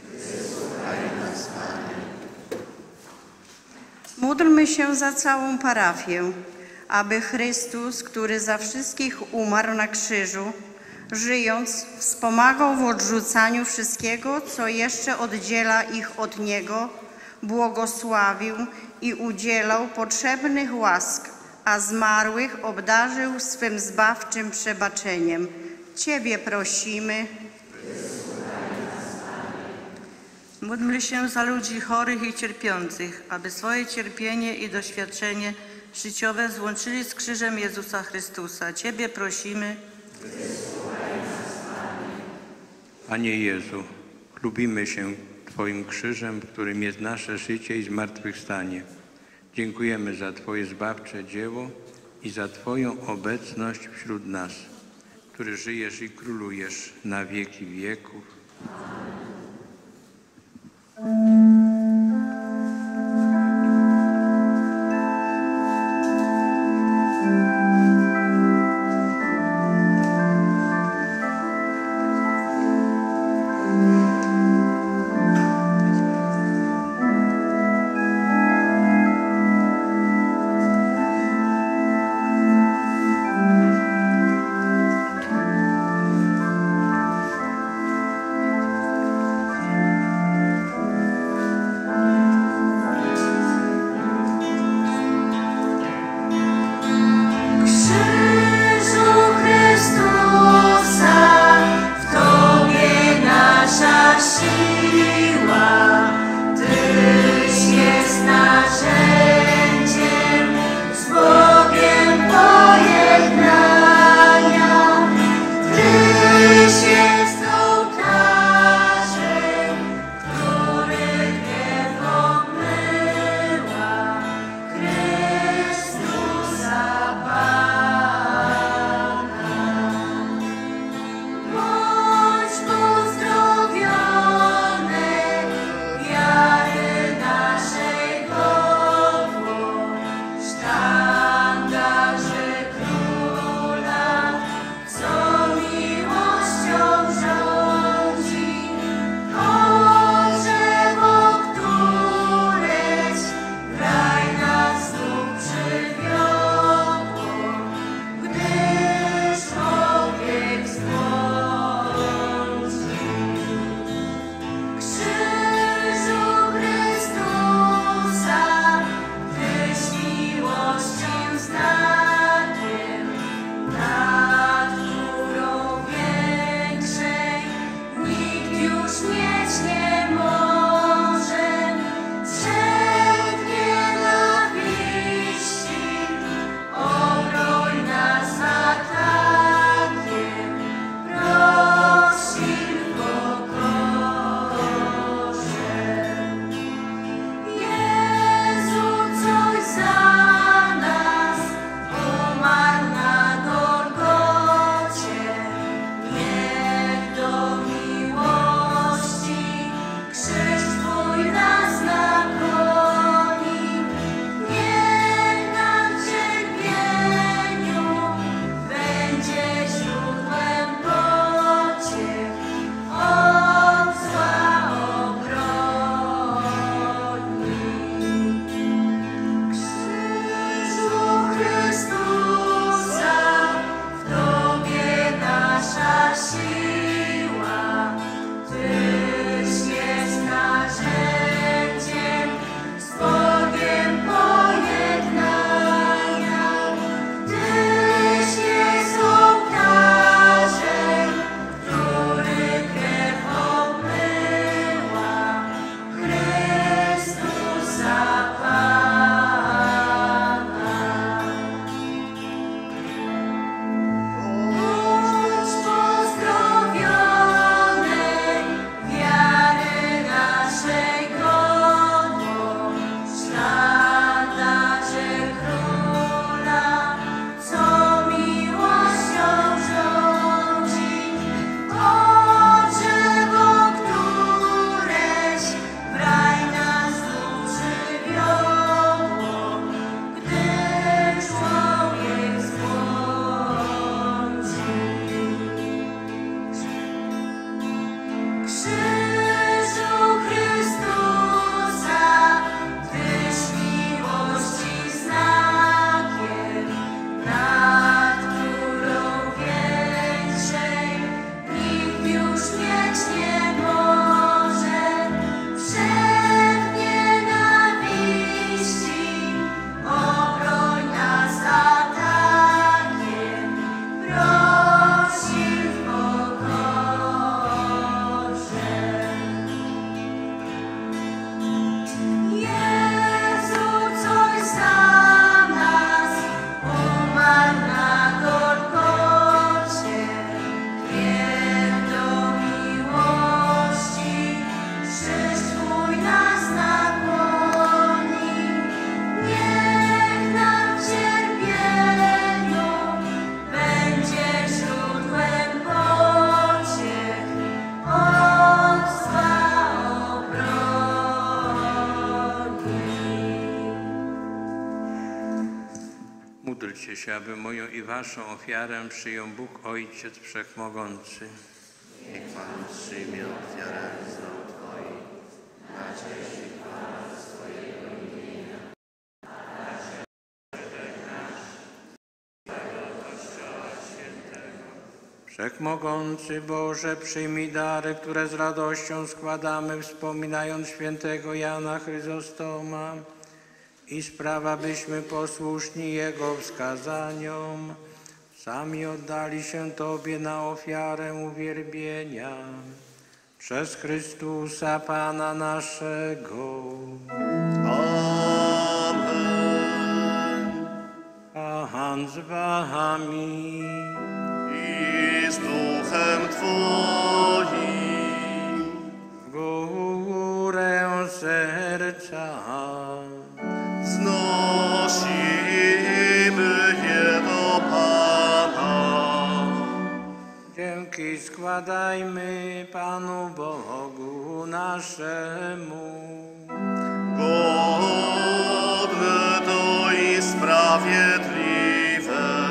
Módlmy się za całą parafię, aby Chrystus, który za wszystkich umarł na krzyżu, żyjąc, wspomagał w odrzucaniu wszystkiego, co jeszcze oddziela ich od Niego, błogosławił i udzielał potrzebnych łask, a zmarłych obdarzył swym zbawczym przebaczeniem. Ciebie prosimy. Módlmy się za ludzi chorych i cierpiących, aby swoje cierpienie i doświadczenie życiowe złączyli z krzyżem Jezusa Chrystusa. Ciebie prosimy. Panie Jezu, chlubimy się Twoim krzyżem, którym jest nasze życie i zmartwychwstanie. Dziękujemy za Twoje zbawcze dzieło i za Twoją obecność wśród nas, który żyjesz i królujesz na wieki wieków. się, aby moją i waszą ofiarę przyjął Bóg Ojciec Wszechmogący. Niech Pan przyjmie ofiarę z rąk Twoich, na cześć i chwałę swojego imienia, na cześć nasz i tego Kościoła Świętego. Wszechmogący Boże, przyjmij dary, które z radością składamy, wspominając świętego Jana Chryzostoma i spraw, abyśmy posłuszni Jego wskazaniom sami oddali się Tobie na ofiarę uwielbienia przez Chrystusa Pana naszego. Amen. Pan z wami. I z duchem Twoim. W górę serca Znosimy je do Pana. Dzięki składajmy Panu Bogu naszemu. Godne to i sprawiedliwe.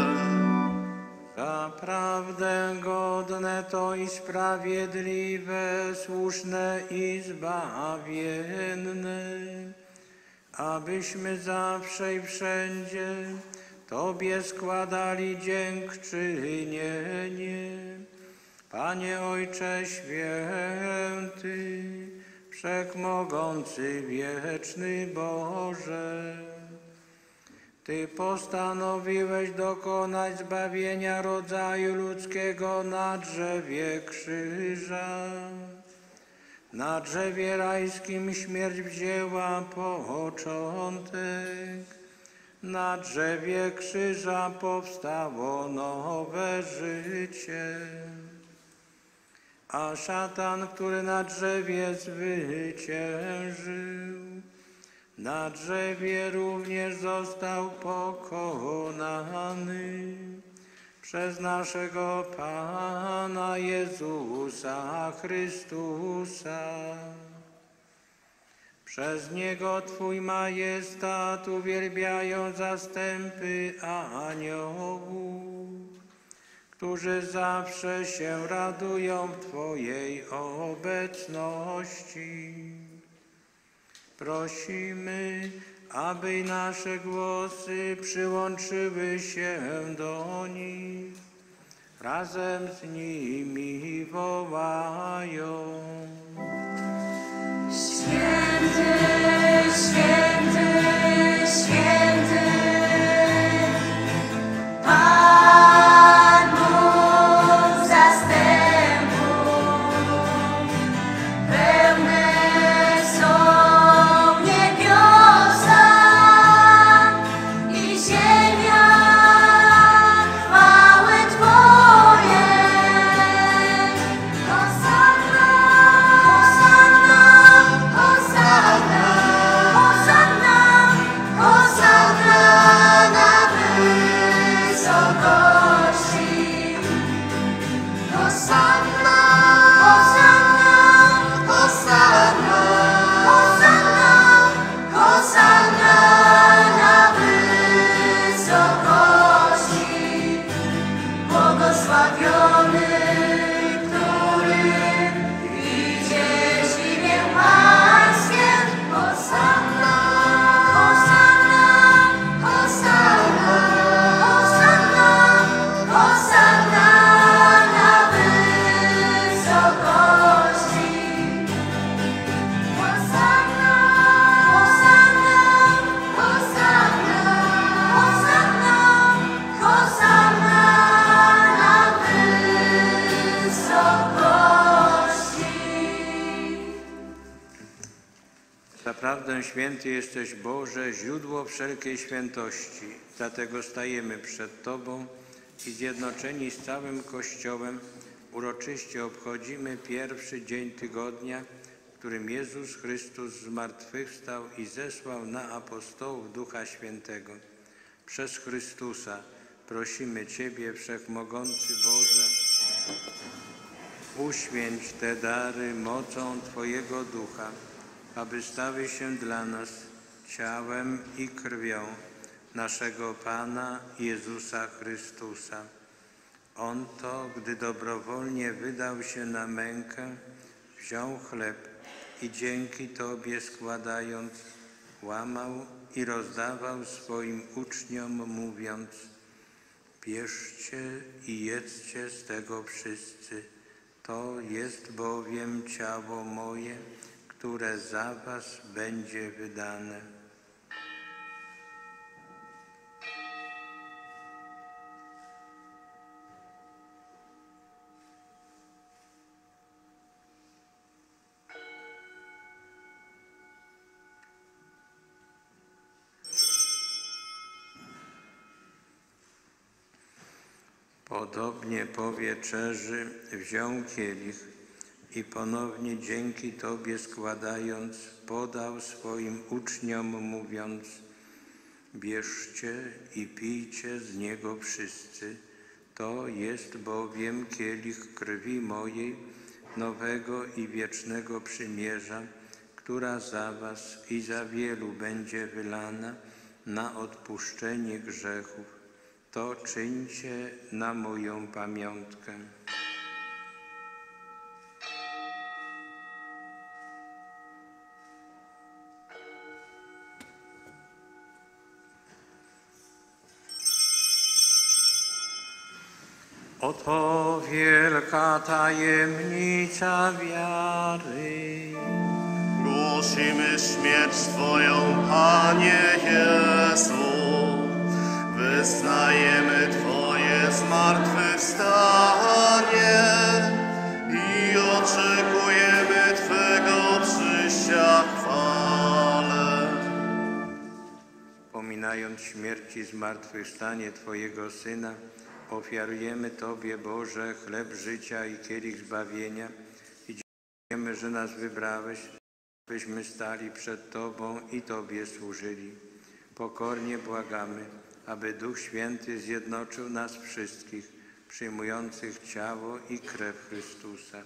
Zaprawdę godne to i sprawiedliwe, słuszne i zbawienne, abyśmy zawsze i wszędzie Tobie składali dziękczynienie. Panie Ojcze Święty, Wszechmogący, Wieczny Boże, Ty postanowiłeś dokonać zbawienia rodzaju ludzkiego na drzewie krzyża. Na drzewie rajskim śmierć wzięła początek, na drzewie krzyża powstało nowe życie. A szatan, który na drzewie zwyciężył, na drzewie również został pokonany przez naszego Pana Jezusa Chrystusa. Przez Niego Twój majestat uwielbiają zastępy aniołów, którzy zawsze się radują w Twojej obecności. Prosimy, aby nasze głosy przyłączyły się do nich. Razem z nimi wołają. Święty, święty, święty, Pan Bóg zastępów, pełne są niebiosa i ziemia chwały Twojej. Hosanna, Hosanna, Hosanna, Hosanna, Hosanna na wysokości. Hosanna, Hosanna, Hosanna, Hosanna, Hosanna na wysokości. Błogosławiony, który idziesz w imię Pańskie. Hosanna, Hosanna, Hosanna, Hosanna, Hosanna na wysokości. Hosanna, Hosanna, Hosanna, Hosanna, Hosanna na wysokości. Zaprawdę święty jesteś Boże, źródło wszelkiej świętości. Dlatego stajemy przed Tobą i zjednoczeni z całym Kościołem uroczyście obchodzimy pierwszy dzień tygodnia, w którym Jezus Chrystus zmartwychwstał i zesłał na apostołów Ducha Świętego. Przez Chrystusa prosimy Ciebie, Wszechmogący Boże, uświęć te dary mocą Twojego Ducha, aby stały się dla nas ciałem i krwią naszego Pana Jezusa Chrystusa. On to, gdy dobrowolnie wydał się na mękę, wziął chleb i dzięki Tobie składając, łamał i rozdawał swoim uczniom, mówiąc: bierzcie i jedzcie z tego wszyscy, to jest bowiem ciało moje, które za was będzie wydane. Podobnie po wieczerzy wziął kielich i ponownie dzięki Tobie składając, podał swoim uczniom, mówiąc: bierzcie i pijcie z niego wszyscy, to jest bowiem kielich krwi mojej, nowego i wiecznego przymierza, która za was i za wielu będzie wylana na odpuszczenie grzechów. To czyńcie na moją pamiątkę. Oto wielka tajemnica wiary. Głosimy śmierć Twoją, Panie Jezu. Wyznajemy Twoje zmartwychwstanie i oczekujemy Twego przyjścia w chwale. Pominając śmierć i zmartwychwstanie Twojego Syna, ofiarujemy Tobie, Boże, chleb życia i kielich zbawienia i dziękujemy, że nas wybrałeś, byśmy stali przed Tobą i Tobie służyli. Pokornie błagamy, aby Duch Święty zjednoczył nas wszystkich, przyjmujących ciało i krew Chrystusa.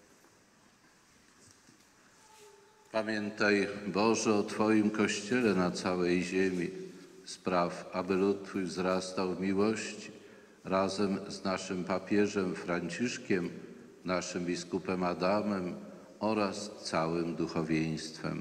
Pamiętaj, Boże, o Twoim Kościele na całej ziemi. Spraw, aby lud Twój wzrastał w miłości, razem z naszym papieżem Franciszkiem, naszym biskupem Adamem oraz całym duchowieństwem.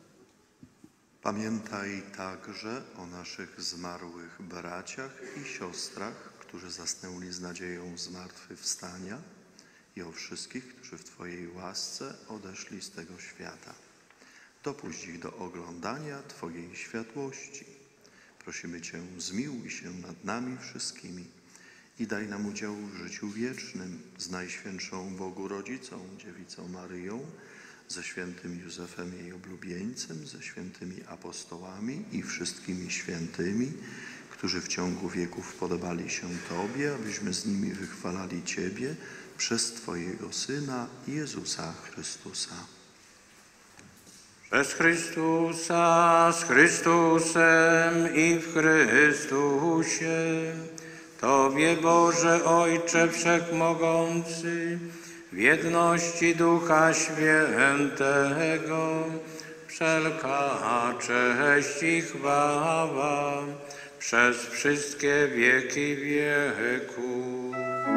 Pamiętaj także o naszych zmarłych braciach i siostrach, którzy zasnęli z nadzieją zmartwychwstania, i o wszystkich, którzy w Twojej łasce odeszli z tego świata. Dopuść ich do oglądania Twojej światłości. Prosimy Cię, zmiłuj się nad nami wszystkimi i daj nam udział w życiu wiecznym z Najświętszą Bogu Rodzicą, Dziewicą Maryją, ze świętym Józefem jej oblubieńcem, ze świętymi apostołami i wszystkimi świętymi, którzy w ciągu wieków podobali się Tobie, abyśmy z nimi wychwalali Ciebie przez Twojego Syna, Jezusa Chrystusa. Przez Chrystusa, z Chrystusem i w Chrystusie, Tobie, Boże Ojcze Wszechmogący, w jedności Ducha Świętego, wszelka cześć i chwała przez wszystkie wieki wieków.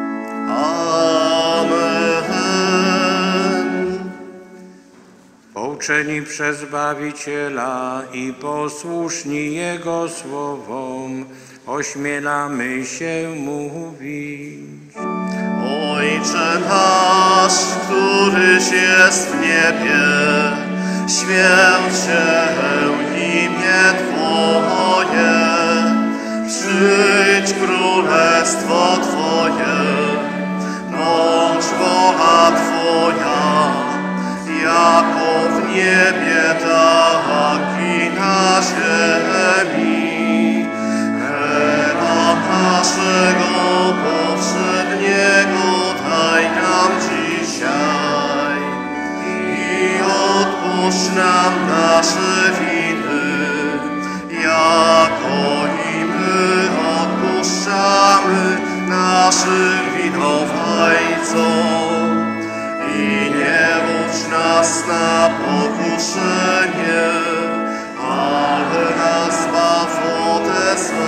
Amen. Pouczeni przez Zbawiciela i posłuszni Jego słowom, ośmielamy się mówić. Ojcze nasz, któryś jest w niebie, święć się imię Twoje, przyjdź królestwo Twoje, bądź wola Twoja, jako w niebie, tak i na ziemi. Chleba naszego powszedniego daj nam dzisiaj i odpuść nam nasze winy, jako i my odpuszczamy naszym winowajcom. I nie wódź nas na pokuszenie, ale nas zbaw ode złego.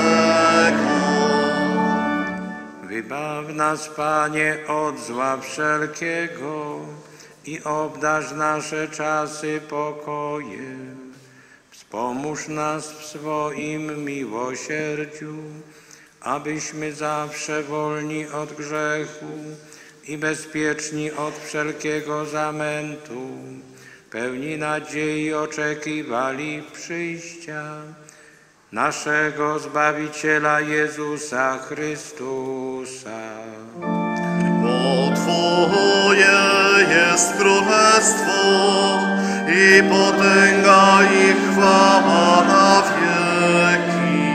Wybaw nas, Panie, od zła wszelkiego i obdarz nasze czasy pokojem. Wspomóż nas w swoim miłosierdziu, abyśmy zawsze wolni od grzechu i bezpieczni od wszelkiego zamętu, pełni nadziei oczekiwali przyjścia naszego Zbawiciela Jezusa Chrystusa. Bo Twoje jest królestwo i potęga i chwała na wieki.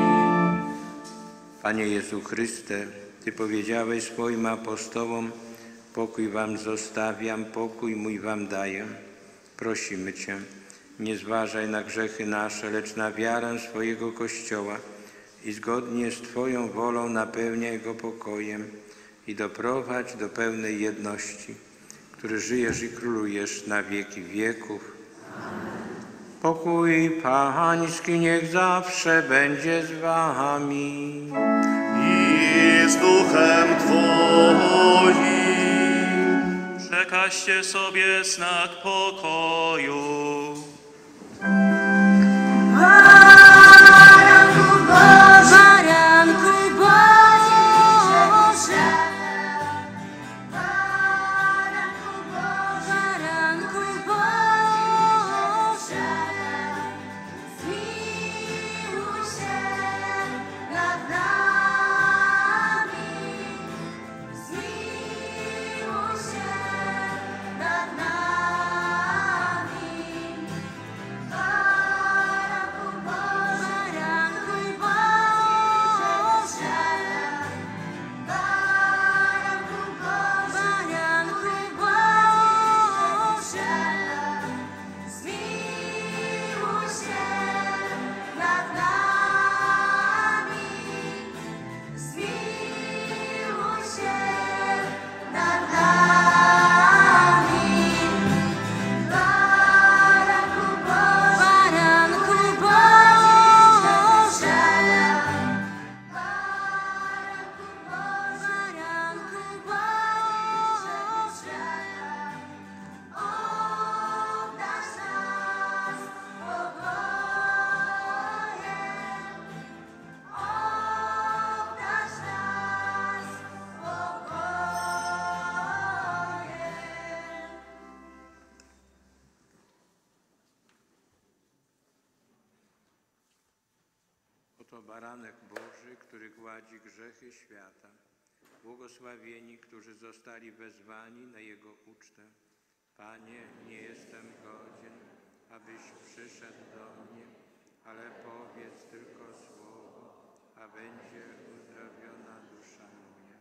Panie Jezu Chryste, Ty powiedziałeś swoim apostołom: pokój wam zostawiam, pokój mój wam daję. Prosimy Cię, nie zważaj na grzechy nasze, lecz na wiarę swojego Kościoła i zgodnie z Twoją wolą napełniaj go pokojem i doprowadź do pełnej jedności, który żyjesz i królujesz na wieki wieków. Pokój Pański niech zawsze będzie z wami. I z duchem Twoim. Przekażcie sobie znak pokoju. Baranku Boże, Baranku Boże, Baranku Boże, Baranku Boże, zmiłuj się nad nami, zmiłuj się nad nami. Baranku Boże, Baranku Boże, Baranku Boże, Baranku Boże, zmiłuj się nad nami, zmiłuj się nad nami. Baranku Boże, Baranku Boże, Baranku Boże, Baranku Boże, obdarz nas pokojem, obdarz nas pokojem. Oto baranek Boży, który gładzi grzechy świata. Błogosławieni, którzy zostali wezwani na Jego ucztę. Panie, nie jestem godzien, abyś przyszedł do mnie, ale powiedz tylko słowo, a będzie uzdrowiona dusza moja.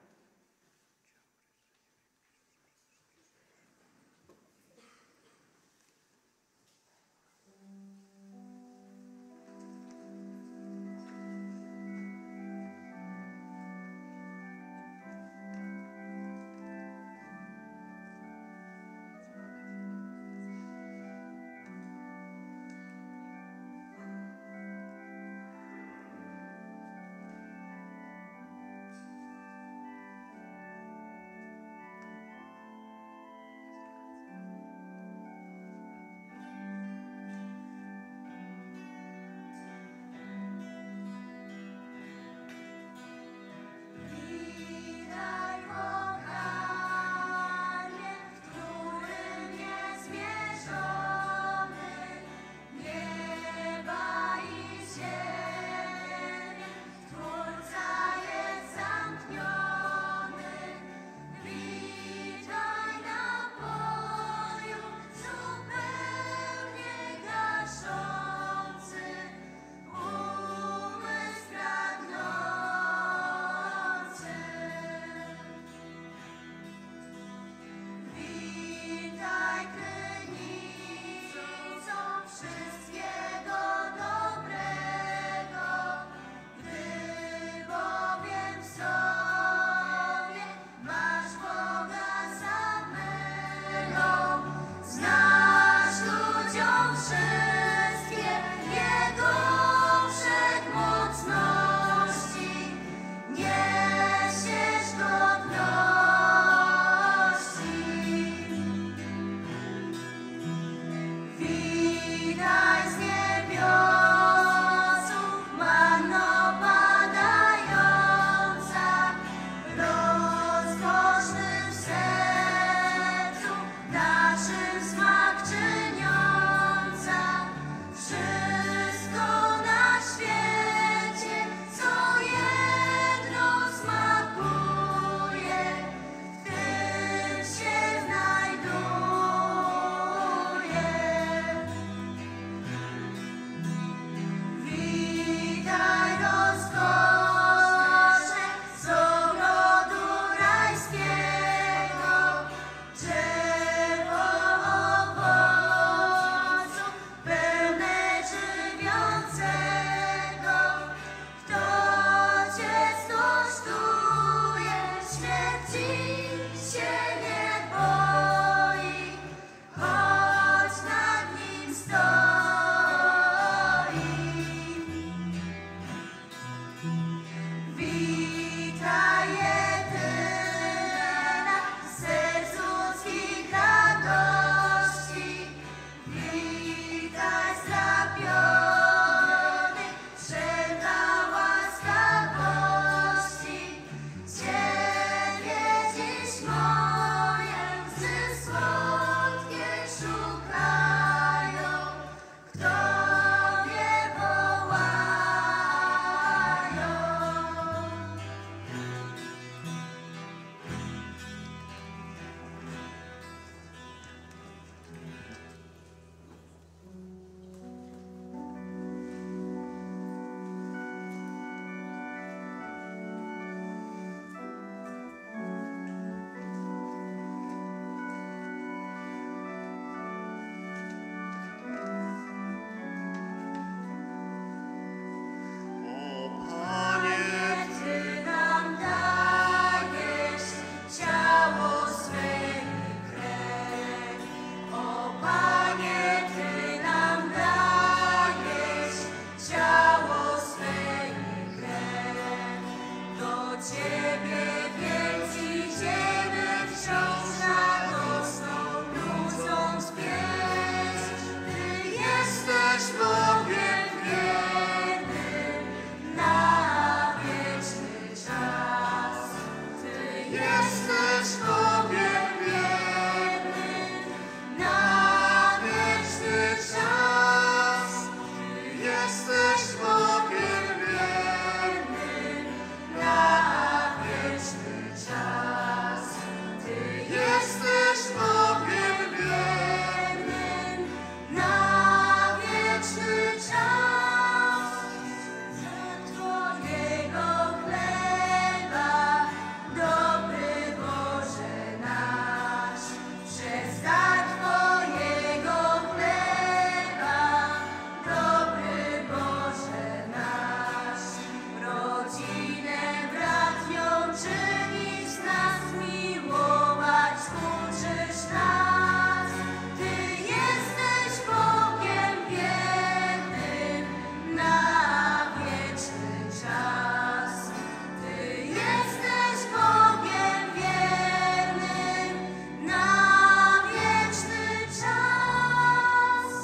jesteś Bogiem wiernym na wieczny czas. Ty jesteś Bogiem wiernym na wieczny czas. Ty jesteś Bogiem wiernym na wieczny czas. Za Twojego chleba, dobry Boże nasz, przez dar Twojego chleba, dobry Boże nasz, rodzinę bratnią czynisz nas, miłować uczysz nas. Ty jesteś Bogiem wiernym na wieczny czas. Ty jesteś Bogiem wiernym na wieczny czas.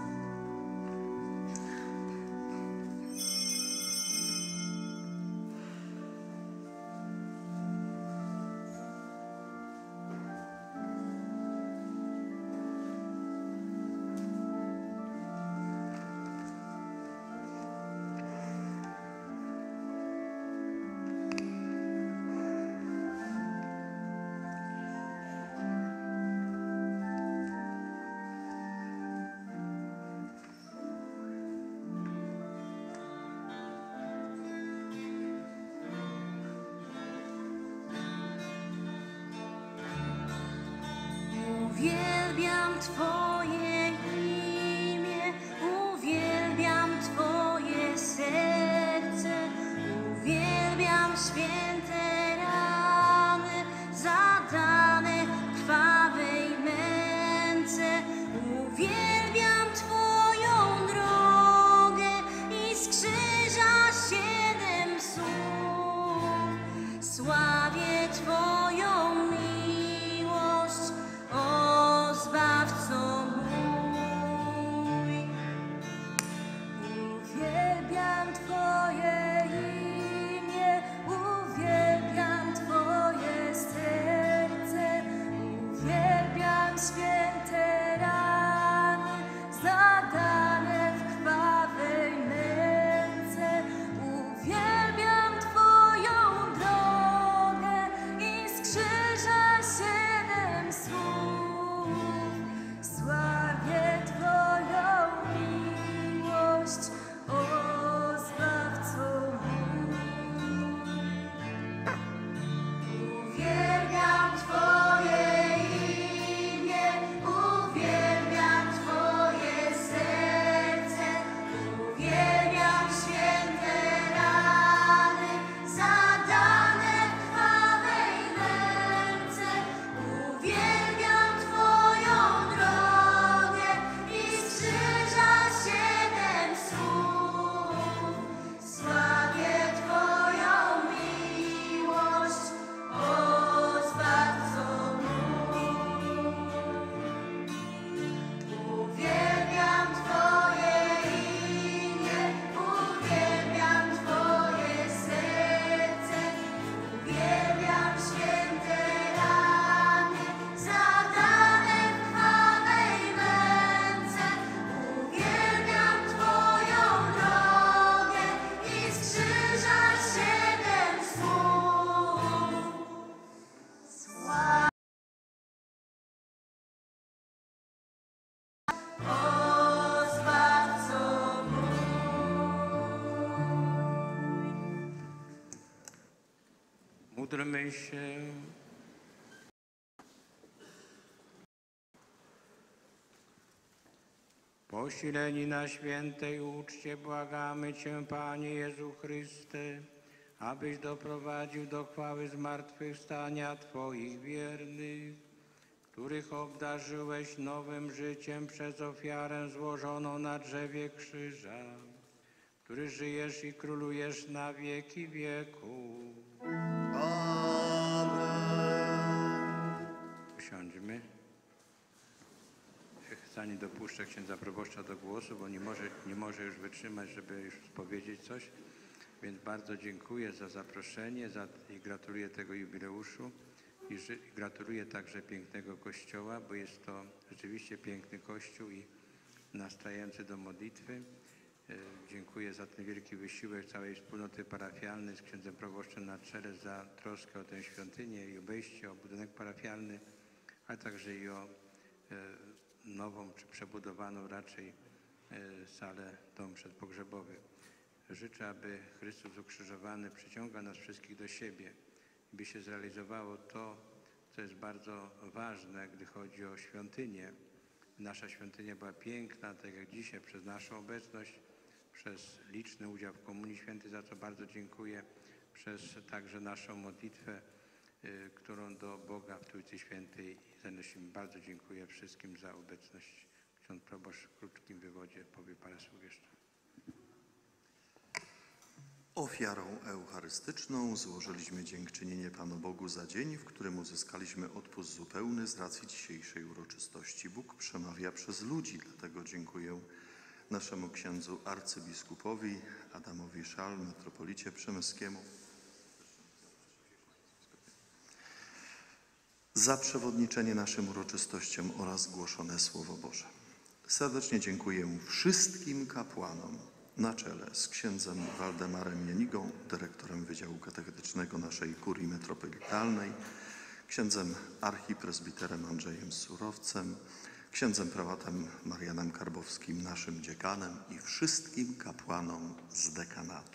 Uwielbiam Twoje imię, uwielbiam Twoje serce, uwielbiam święte rany zadane w krwawej męce. Uwielbiam Twoją drogę i z krzyża 7 słów. Sławię Twoją miłość, o Zbawco mój. Uwielbiam Twoje imię, uwielbiam Twoje serce, uwielbiam święte rany zadane w krwawej męce. Uwielbiam Twoją drogę i z krzyża 7 słów. Sławię Twoją miłość, o Zbawco mój. Uwielbiam Twoje imię, uwielbiam Twoje serce, uwielbiam święte rany zadane w krwawej męce. Uwielbiam Twoją drogę i z krzyża 7 słów. Sławię Twoją miłość, o Zbawco mój. Uwielbiam Twoje imię, uwielbiam Twoje serce, uwielbiam święte rany zadane w krwawej męce. Uwielbiam Twoją drogę i z krzyża 7 słów. O Zbawco Módlmy się. Posileni na świętej uczcie, błagamy Cię, Panie Jezu Chryste, abyś doprowadził do chwały zmartwychwstania Twoich wiernych, których obdarzyłeś nowym życiem przez ofiarę złożoną na drzewie krzyża, który żyjesz i królujesz na wieki wieków. Usiądźmy. Chcę nie dopuszczę księdza proboszcza do głosu, bo nie może już wytrzymać, żeby już powiedzieć coś. Więc bardzo dziękuję za zaproszenie i gratuluję tego jubileuszu i gratuluję także pięknego kościoła, bo jest to rzeczywiście piękny kościół i nastrajający do modlitwy. Dziękuję za ten wielki wysiłek całej wspólnoty parafialnej z księdzem proboszczem na czele za troskę o tę świątynię i obejście, o budynek parafialny, a także i o nową czy przebudowaną raczej salę, dom przedpogrzebowy. Życzę, aby Chrystus ukrzyżowany przyciąga nas wszystkich do siebie, by się zrealizowało to, co jest bardzo ważne, gdy chodzi o świątynię. Nasza świątynia była piękna, tak jak dzisiaj, przez naszą obecność, przez liczny udział w Komunii Świętej, za co bardzo dziękuję, przez także naszą modlitwę, którą do Boga w Trójcy Świętej zanosimy. Bardzo dziękuję wszystkim za obecność. Ksiądz proboszcz w krótkim wywodzie powie parę słów jeszcze. Ofiarą eucharystyczną złożyliśmy dziękczynienie Panu Bogu za dzień, w którym uzyskaliśmy odpust zupełny z racji dzisiejszej uroczystości. Bóg przemawia przez ludzi, dlatego dziękuję naszemu księdzu arcybiskupowi Adamowi Szal, metropolicie przemyskiemu, za przewodniczenie naszym uroczystościom oraz głoszone Słowo Boże. Serdecznie dziękuję wszystkim kapłanom na czele z księdzem Waldemarem Janigą, dyrektorem Wydziału Katechetycznego naszej Kurii Metropolitalnej, księdzem archipresbiterem Andrzejem Surowcem, księdzem prawatem Marianem Karbowskim, naszym dziekanem i wszystkim kapłanom z dekanatu.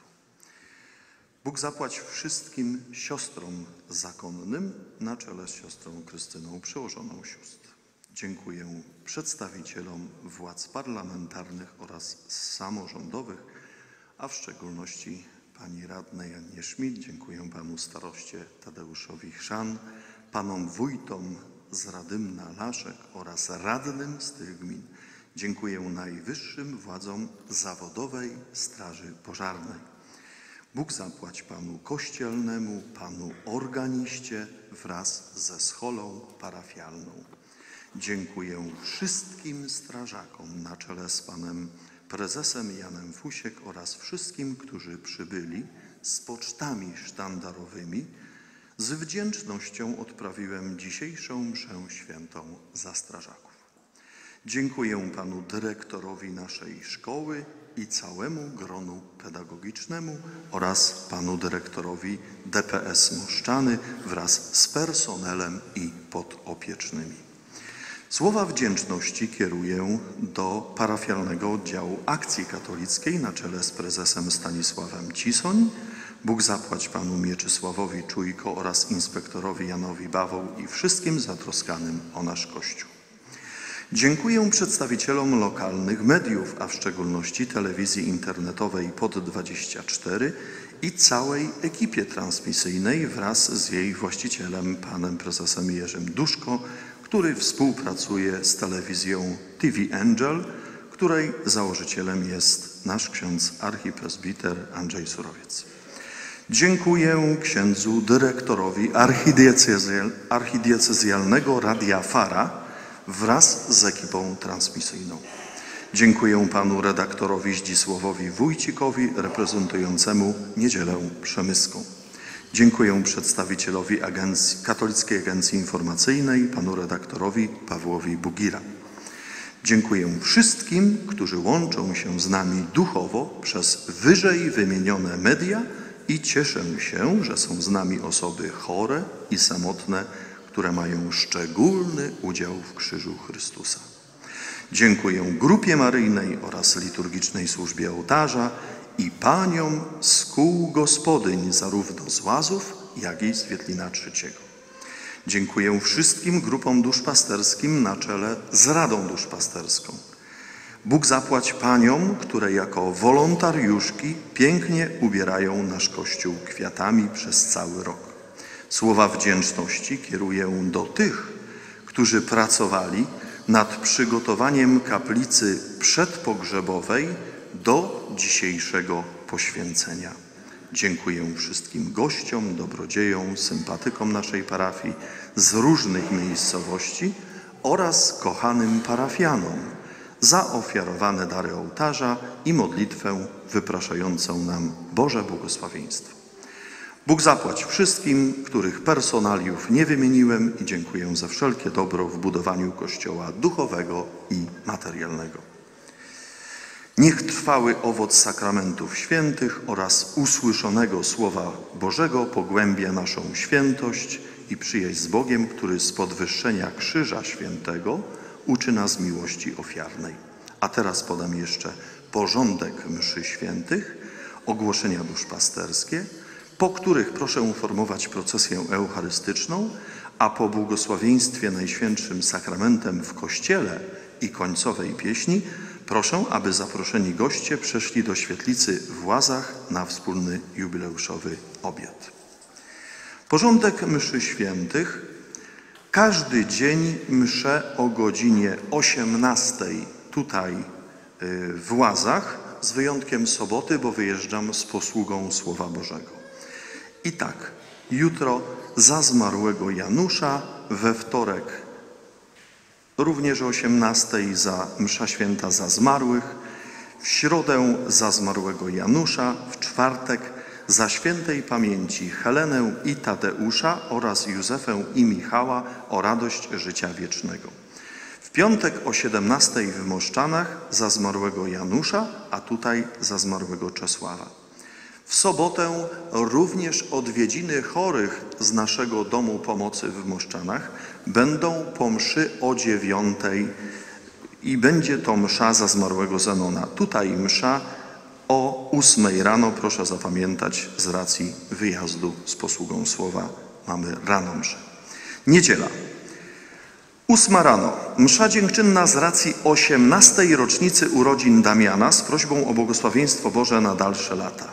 Bóg zapłać wszystkim siostrom zakonnym na czele z siostrą Krystyną, przełożoną sióstr. Dziękuję przedstawicielom władz parlamentarnych oraz samorządowych, a w szczególności pani radnej Annie Schmidt. Dziękuję panu staroście Tadeuszowi Chrzan, panom wójtom z Radymna Laszek oraz radnym z tych gmin. Dziękuję najwyższym władzom zawodowej Straży Pożarnej. Bóg zapłać panu kościelnemu, panu organiście wraz ze scholą parafialną. Dziękuję wszystkim strażakom na czele z panem prezesem Janem Fusiek oraz wszystkim, którzy przybyli z pocztami sztandarowymi. Z wdzięcznością odprawiłem dzisiejszą mszę świętą za strażaków. Dziękuję panu dyrektorowi naszej szkoły i całemu gronu pedagogicznemu oraz panu dyrektorowi DPS Moszczany wraz z personelem i podopiecznymi. Słowa wdzięczności kieruję do parafialnego oddziału Akcji Katolickiej na czele z prezesem Stanisławem Cisoń. Bóg zapłać panu Mieczysławowi Czujko oraz inspektorowi Janowi Bawoł i wszystkim zatroskanym o nasz Kościół. Dziękuję przedstawicielom lokalnych mediów, a w szczególności telewizji internetowej POD24 i całej ekipie transmisyjnej wraz z jej właścicielem, panem prezesem Jerzym Duszko, który współpracuje z telewizją TV Angel, której założycielem jest nasz ksiądz archipresbiter Andrzej Surowiec. Dziękuję księdzu dyrektorowi archidiecezjalnego Radia Fara wraz z ekipą transmisyjną. Dziękuję panu redaktorowi Zdzisławowi Wójcikowi reprezentującemu Niedzielę Przemyską. Dziękuję przedstawicielowi Katolickiej Agencji Informacyjnej, panu redaktorowi Pawłowi Bugira. Dziękuję wszystkim, którzy łączą się z nami duchowo przez wyżej wymienione media i cieszę się, że są z nami osoby chore i samotne, które mają szczególny udział w Krzyżu Chrystusa. Dziękuję Grupie Maryjnej oraz liturgicznej służbie ołtarza i paniom z kół gospodyń zarówno z Łazów, jak i z Wietlina III. Dziękuję wszystkim grupom duszpasterskim na czele z Radą Duszpasterską. Bóg zapłać paniom, które jako wolontariuszki pięknie ubierają nasz Kościół kwiatami przez cały rok. Słowa wdzięczności kieruję do tych, którzy pracowali nad przygotowaniem kaplicy przedpogrzebowej do dzisiejszego poświęcenia. Dziękuję wszystkim gościom, dobrodziejom, sympatykom naszej parafii z różnych miejscowości oraz kochanym parafianom za ofiarowane dary ołtarza i modlitwę wypraszającą nam Boże błogosławieństwo. Bóg zapłać wszystkim, których personaliów nie wymieniłem, i dziękuję za wszelkie dobro w budowaniu Kościoła duchowego i materialnego. Niech trwały owoc sakramentów świętych oraz usłyszonego Słowa Bożego pogłębia naszą świętość i przyjaźń z Bogiem, który z podwyższenia Krzyża Świętego uczy nas miłości ofiarnej. A teraz podam jeszcze porządek mszy świętych, ogłoszenia duszpasterskie, po których proszę uformować procesję eucharystyczną, a po błogosławieństwie Najświętszym Sakramentem w Kościele i końcowej pieśni proszę, aby zaproszeni goście przeszli do świetlicy w Łazach na wspólny jubileuszowy obiad. Porządek mszy świętych. Każdy dzień mszę o godzinie 18 tutaj w Łazach, z wyjątkiem soboty, bo wyjeżdżam z posługą Słowa Bożego. I tak, jutro za zmarłego Janusza, we wtorek również o 18 za msza święta za zmarłych, w środę za zmarłego Janusza, w czwartek za świętej pamięci Helenę i Tadeusza oraz Józefę i Michała o radość życia wiecznego. W piątek o 17 w Moszczanach za zmarłego Janusza, a tutaj za zmarłego Czesława. W sobotę również odwiedziny chorych z naszego Domu Pomocy w Moszczanach będą po mszy o 9 i będzie to msza za zmarłego Zenona. Tutaj msza o 8 rano, proszę zapamiętać, z racji wyjazdu z posługą Słowa mamy rano mszę. Niedziela. 8 rano. Msza dziękczynna z racji 18. rocznicy urodzin Damiana z prośbą o błogosławieństwo Boże na dalsze lata.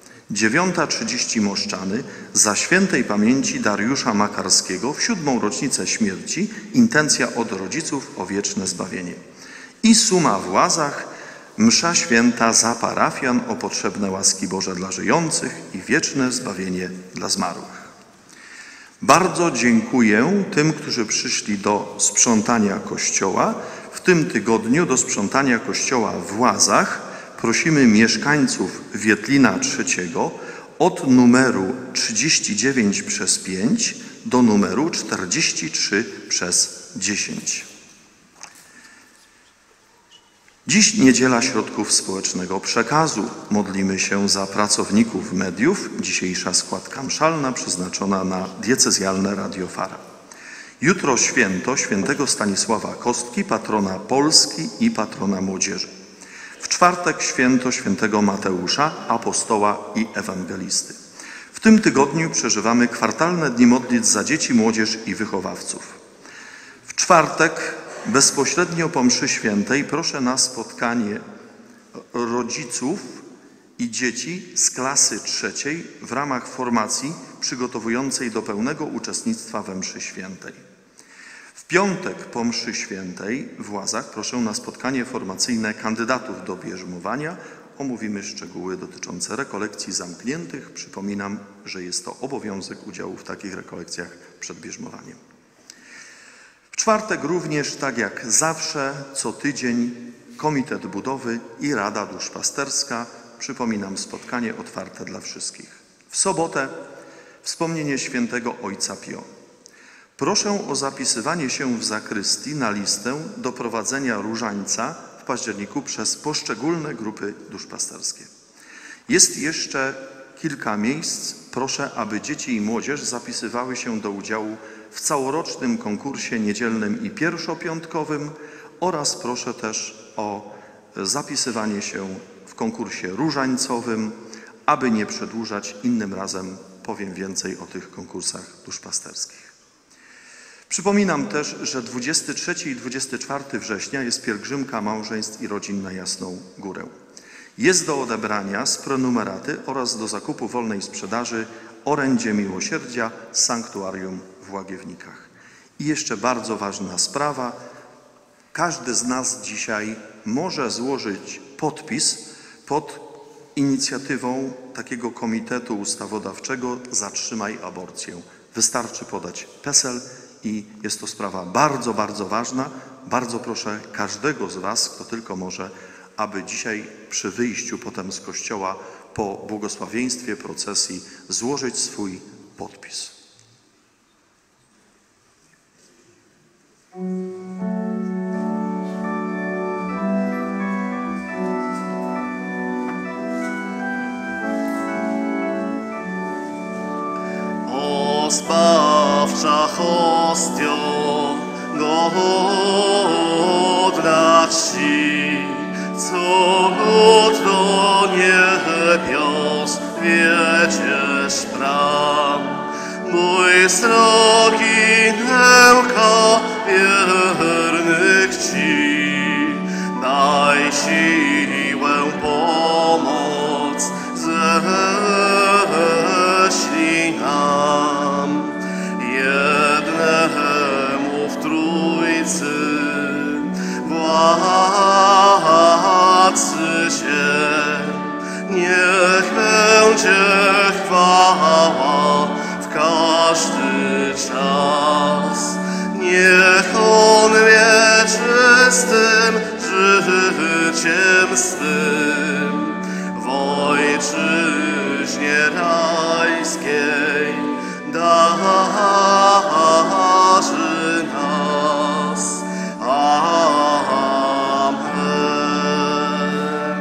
9:30 Moszczany za świętej pamięci Dariusza Makarskiego w 7. rocznicę śmierci, intencja od rodziców o wieczne zbawienie. I suma w Łazach, msza święta za parafian o potrzebne łaski Boże dla żyjących i wieczne zbawienie dla zmarłych. Bardzo dziękuję tym, którzy przyszli do sprzątania Kościoła. W tym tygodniu do sprzątania Kościoła w Łazach prosimy mieszkańców Wietlina III od numeru 39/5 do numeru 43/10. Dziś niedziela środków społecznego przekazu. Modlimy się za pracowników mediów. Dzisiejsza składka mszalna przeznaczona na diecezjalne Radio Fara. Jutro święto świętego Stanisława Kostki, patrona Polski i patrona młodzieży. W czwartek święto świętego Mateusza, apostoła i ewangelisty. W tym tygodniu przeżywamy kwartalne dni modlitw za dzieci, młodzież i wychowawców. W czwartek bezpośrednio po mszy świętej proszę na spotkanie rodziców i dzieci z klasy 3 w ramach formacji przygotowującej do pełnego uczestnictwa we mszy świętej. W piątek po mszy świętej w Łazach proszę na spotkanie formacyjne kandydatów do bierzmowania. Omówimy szczegóły dotyczące rekolekcji zamkniętych. Przypominam, że jest to obowiązek udziału w takich rekolekcjach przed bierzmowaniem. W czwartek również, tak jak zawsze, co tydzień Komitet Budowy i Rada Duszpasterska. Przypominam, spotkanie otwarte dla wszystkich. W sobotę wspomnienie świętego Ojca Pio. Proszę o zapisywanie się w zakrystii na listę do prowadzenia różańca w październiku przez poszczególne grupy duszpasterskie. Jest jeszcze kilka miejsc. Proszę, aby dzieci i młodzież zapisywały się do udziału w całorocznym konkursie niedzielnym i pierwszopiątkowym oraz proszę też o zapisywanie się w konkursie różańcowym, aby nie przedłużać. Innym razem powiem więcej o tych konkursach duszpasterskich. Przypominam też, że 23 i 24 września jest pielgrzymka małżeństw i rodzin na Jasną Górę. Jest do odebrania z prenumeraty oraz do zakupu wolnej sprzedaży orędzie miłosierdzia z sanktuarium w Łagiewnikach. I jeszcze bardzo ważna sprawa. Każdy z nas dzisiaj może złożyć podpis pod inicjatywą takiego komitetu ustawodawczego Zatrzymaj aborcję. Wystarczy podać PESEL i jest to sprawa bardzo, bardzo ważna. bardzo proszę każdego z Was, kto tylko może, aby dzisiaj przy wyjściu potem z kościoła po błogosławieństwie procesji złożyć swój podpis. O zbawcza hostio, godna czci, co do niebios wiedziesz bram. Mój srogi nęka wiernych Ci, daj siłę, pomoc, ześlij nam. Jednemu w Trójcy Władcy się, niech będzie chwała w każdy czas. Niech On wieczystym życiem swym w Ojczyźnie rajskiej darzy nas. Amen.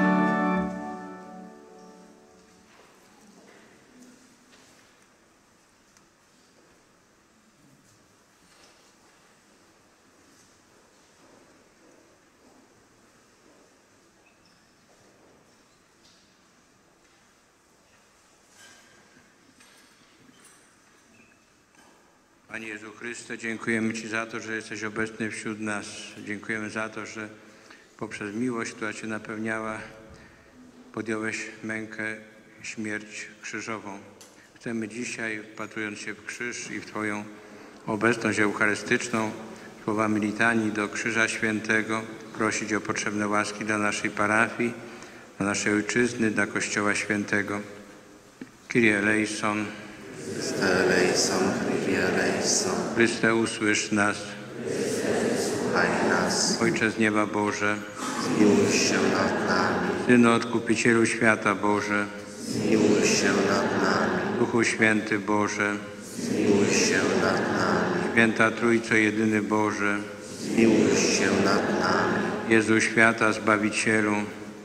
Panie Jezu Chryste, dziękujemy Ci za to, że jesteś obecny wśród nas. Dziękujemy za to, że poprzez miłość, która Cię napełniała, podjąłeś mękę, śmierć krzyżową. Chcemy dzisiaj, wpatrując się w krzyż i w Twoją obecność eucharystyczną, słowami litanii do Krzyża Świętego, prosić o potrzebne łaski dla naszej parafii, dla naszej ojczyzny, dla Kościoła Świętego. Kyrie eleison. Chryste eleison, Kyrie eleison. Chryste, usłysz nas. Słuchaj nas. Ojcze z nieba Boże, Zmiłuj się nad nami. Synu Odkupicielu świata Boże, Zmiłuj się nad nami. Duchu Święty Boże, Zmiłuj się nad nami. Święta Trójco Jedyny Boże, Zmiłuj się nad nami. Jezu Świata Zbawicielu,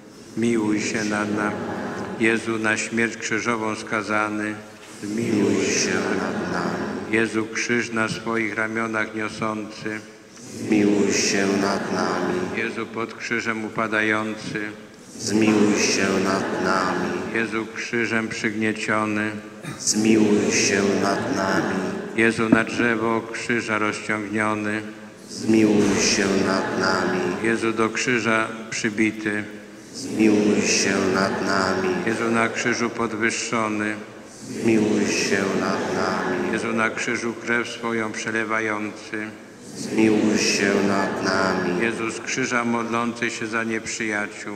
miłuj się nad nami. Jezu na śmierć krzyżową skazany, zmiłuj się nad nami. Jezu krzyż na swoich ramionach niosący, Zmiłuj się nad nami. Jezu pod krzyżem upadający, Zmiłuj się nad nami. Jezu krzyżem przygnieciony, Zmiłuj się nad nami. Jezu na drzewo krzyża rozciągniony, Zmiłuj się nad nami. Jezu do krzyża przybity, Zmiłuj się nad nami. Jezu na krzyżu podwyższony, Zmiłuj się nad nami. Jezu na krzyżu krew swoją przelewający, Zmiłuj się nad nami. Jezu z krzyża modlący się za nieprzyjaciół,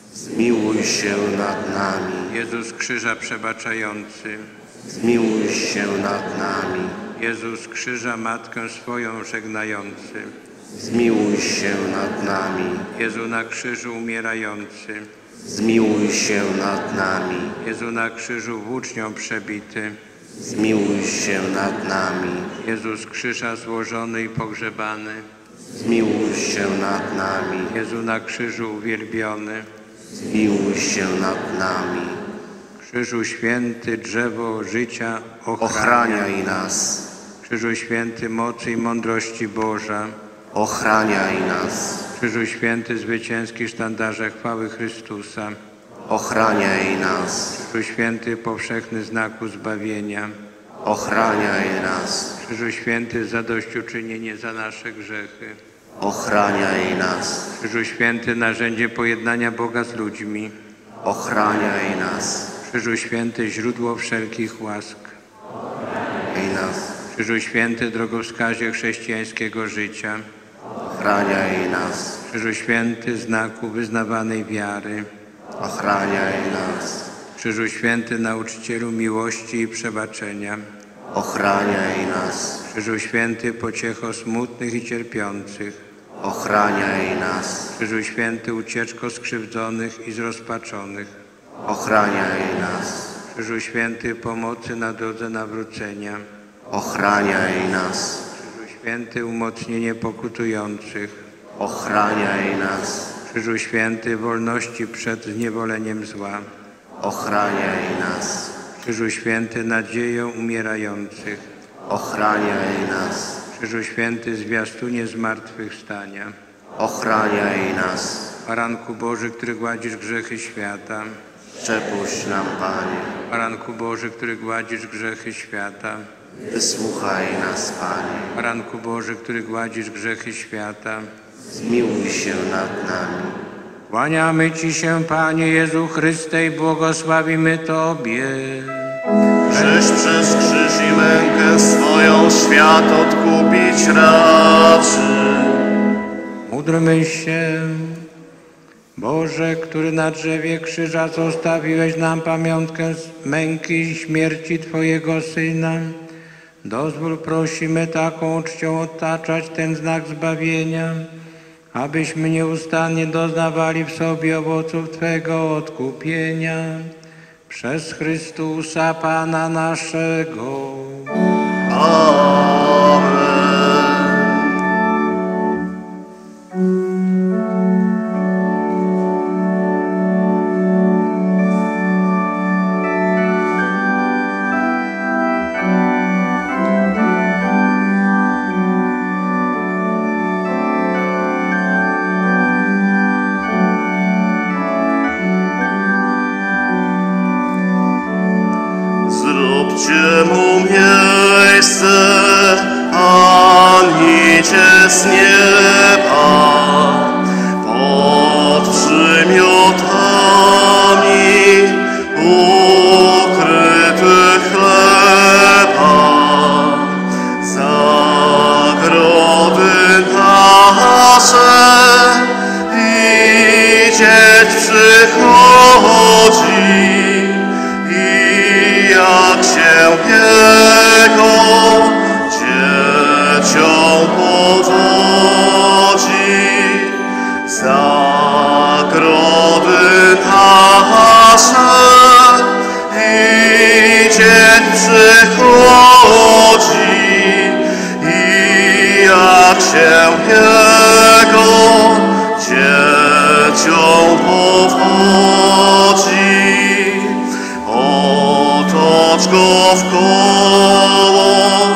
Zmiłuj się nad nami. Jezu z krzyża przebaczający, Zmiłuj się nad nami. Jezu z krzyża matkę swoją żegnający, Zmiłuj się nad nami. Jezu na krzyżu umierający, Zmiłuj się nad nami. Jezu na krzyżu włócznią przebity, Zmiłuj się nad nami. Jezu z krzyża złożony i pogrzebany, Zmiłuj się nad nami. Jezu na krzyżu uwielbiony, Zmiłuj się nad nami. Krzyżu Święty, drzewo życia, Ochraniaj nas. Krzyżu Święty, mocy i mądrości Boża, Ochraniaj nas. Krzyżu Święty, zwycięski sztandarze chwały Chrystusa, Ochraniaj nas. Krzyżu Święty, powszechny znaku zbawienia, Ochraniaj nas. Krzyżu Święty, zadośćuczynienie za nasze grzechy, Ochraniaj nas. Krzyżu Święty, narzędzie pojednania Boga z ludźmi, Ochraniaj nas. Krzyżu Święty, źródło wszelkich łask, Ochraniaj nas. Krzyżu Święty, drogowskazie chrześcijańskiego życia, Ochraniaj nas. Krzyżu Święty, znaku wyznawanej wiary, Ochraniaj nas. Krzyżu Święty, nauczycielu miłości i przebaczenia, Ochraniaj nas. Krzyżu Święty, pociecho smutnych i cierpiących, Ochraniaj nas. Krzyżu Święty, ucieczko skrzywdzonych i zrozpaczonych. Ochraniaj nas. Krzyżu Święty, pomocy na drodze nawrócenia. Ochraniaj nas. Krzyżu Święty, umocnienie pokutujących. Ochraniaj nas. Krzyżu Święty, wolności przed zniewoleniem zła. Ochraniaj nas. Krzyżu Święty, nadzieją umierających. Ochraniaj nas. Krzyżu Święty, zwiastunie zmartwychwstania. Ochraniaj nas. Baranku Boży, który gładzisz grzechy świata. Przepuść nam, Panie. Baranku Boży, który gładzisz grzechy świata. Wysłuchaj nas, Panie. Baranku Boży, który gładzisz grzechy świata. Zmiłuj się nad nami. Kłaniamy Ci się, Panie Jezu Chryste, i błogosławimy Tobie. Żeś przez krzyż i mękę swoją świat odkupić raczy. Módlmy się. Boże, który na drzewie krzyża zostawiłeś nam pamiątkę męki i śmierci Twojego Syna, dozwól, prosimy, taką czcią otaczać ten znak zbawienia, abyśmy nieustannie doznawali w sobie owoców Twego odkupienia. Przez Chrystusa Pana naszego. Amen. Zróbcie mu miejsce, Anijcie z nieba, pod przymiotami ukryty chleba. Zagrody nasze widzieć przychodzi, jak się Jego dzieciom powodzi. Zagrody nasze widzieć przychodzi, i jak się Jego dzieciom powodzi. Otocz go wkoło,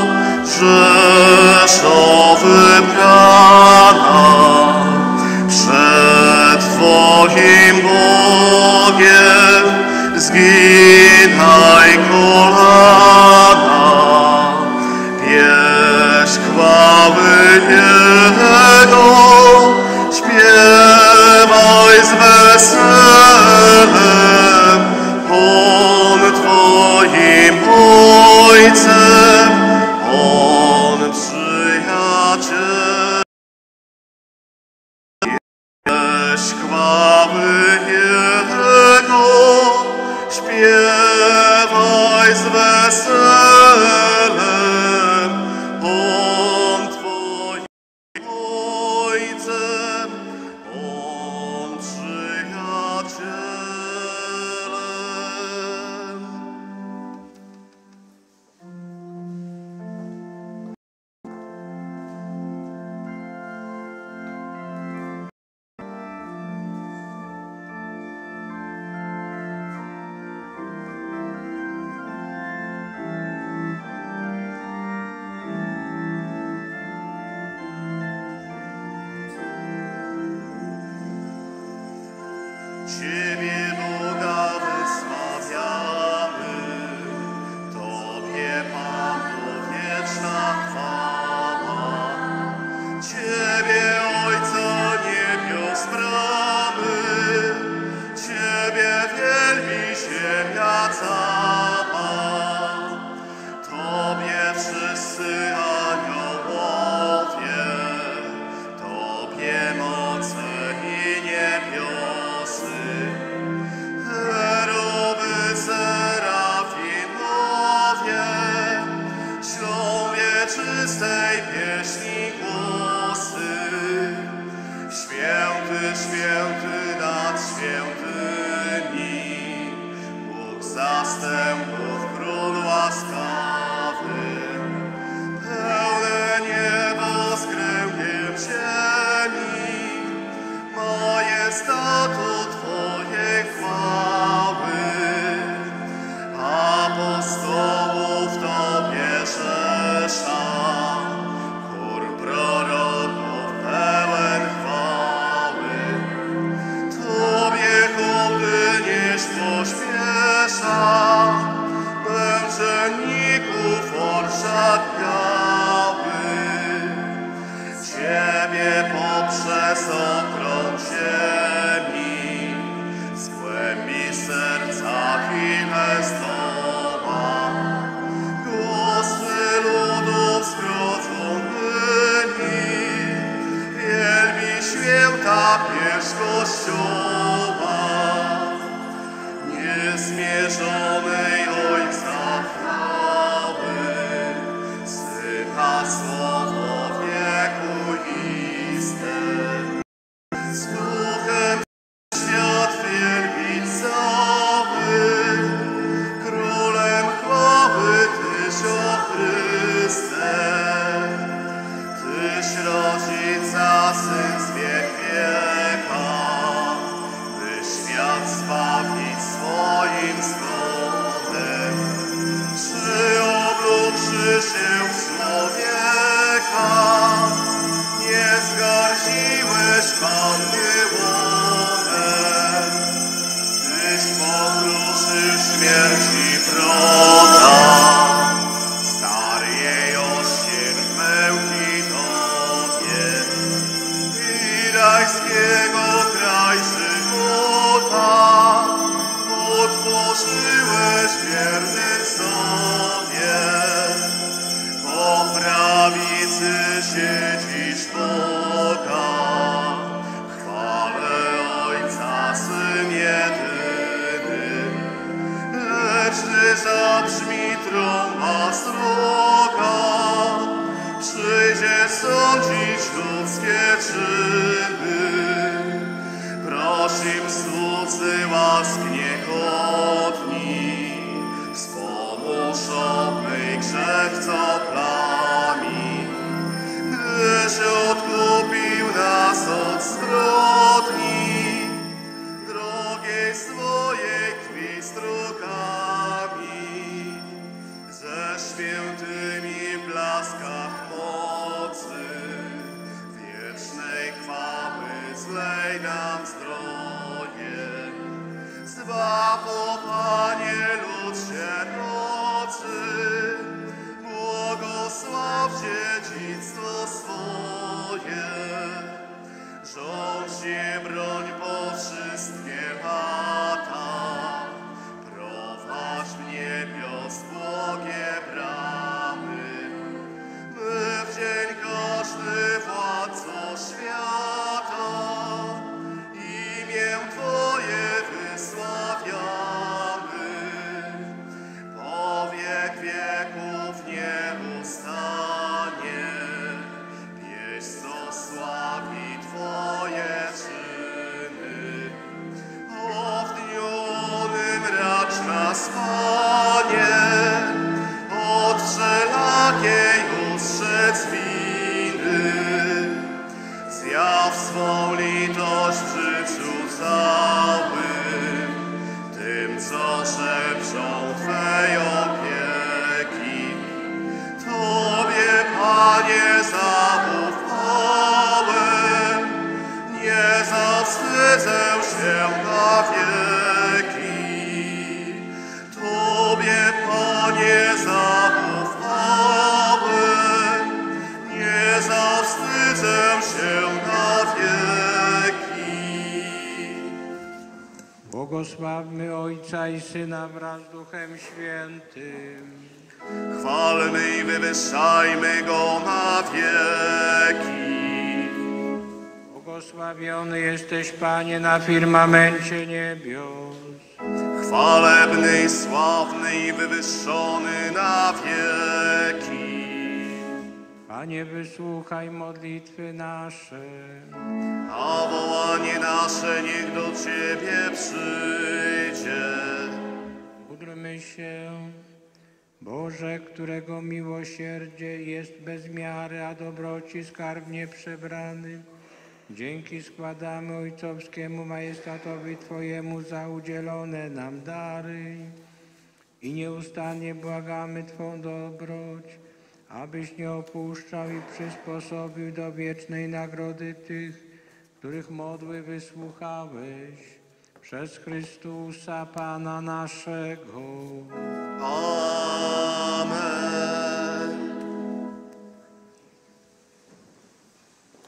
Rzeszo wybrana, przed Twoim Bogiem zginaj kolana. Pieśń chwały Jego, śpiewaj z weselem, On Twoim Ojcem, On przyjaciel. Pieśń chwały Jego, śpiewaj z weselem, On Twoim Ojcem, On przyjacielem. Ciebie poprzez okrąg ziemi, z głębi serca chwilę zdoła. Głosy ludów zgromadzonymi, wielbi święta pieśń Kościoła, niezmierzonej Ojca chwały, Syna słowo wiekuiste. Z Duchem świat wielbić cały, Królem chwały Tyś, o Chryste. Tyś rodzica, Syn z wiek wieka, by świat zbawić swoim zgodem. Przyoblókszy się w człowieka, nie zgardziłeś Panny łonem. Tyś pokruszył śmierci wrota, stary jej oścień męki Tobie. I rajskiego kraj żywota otworzyłeś wiernym sobie. Po prawicy siedzisz Boga, chwale Ojca, Syn jedyny. Lecz gdy zabrzmi trąba sroga, przyjdzie sądzić ludzkie czyny. Prosim słudzy łask niegodni, wspomóż obmyj grzech, co plami. Gdyż odkupił nas od zbrodni, drogiej swojej krwi strugami. Ze świętymi w blaskach mocy, wiecznej chwały zlej nam zdroje. Zbaw, o Panie, lud sierocy, błogosław dziedzictwo swoje. Rządź je, broń po wszystkie lata, prowadź w niebios błogie bramy. My w dzień każdy, Władco świata, imię Twoje wysławiamy. Po wiek wieków nie ustanie pieśń, co sławi Twoje czyny. O, w dniu onym racz nas, Panie, od wszelakiej ustrzec winy. Zjaw swą litość w życiu całym, tym, co szepczą Twej opieki. Tobie, Panie, zaufałem, nie zawstydzę się na wieki. Tobie, Panie, zaufałem, nie zawstydzę się na wieki. Błogosławmy Ojca i Syna wraz z Duchem Świętym. Chwalmy i wywyższajmy Go na wieki. Błogosławiony jesteś, Panie, na firmamencie niebios. Chwalebny i sławny i wywyższony na wieki. Panie, wysłuchaj modlitwy nasze. A wołanie nasze niech do Ciebie przyjdzie. Módlmy się. Boże, którego miłosierdzie jest bez miary, a dobroci skarbnie przebrany, dzięki składamy Ojcowskiemu majestatowi Twojemu za udzielone nam dary i nieustannie błagamy Twą dobroć, abyś nie opuszczał i przysposobił do wiecznej nagrody tych, których modły wysłuchałeś, przez Chrystusa Pana naszego. Amen.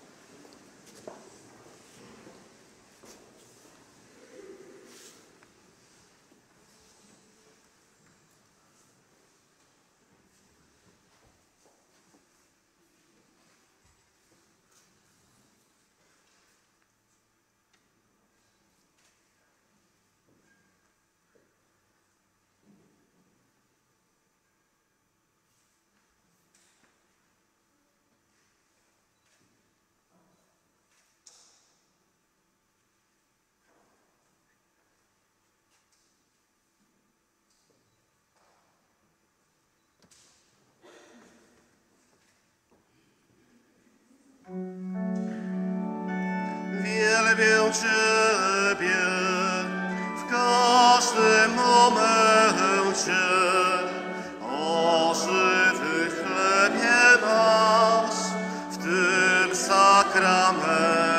Wielbię Ciebie w każdym momencie, o żywy chlebie nasz w tym sakramencie.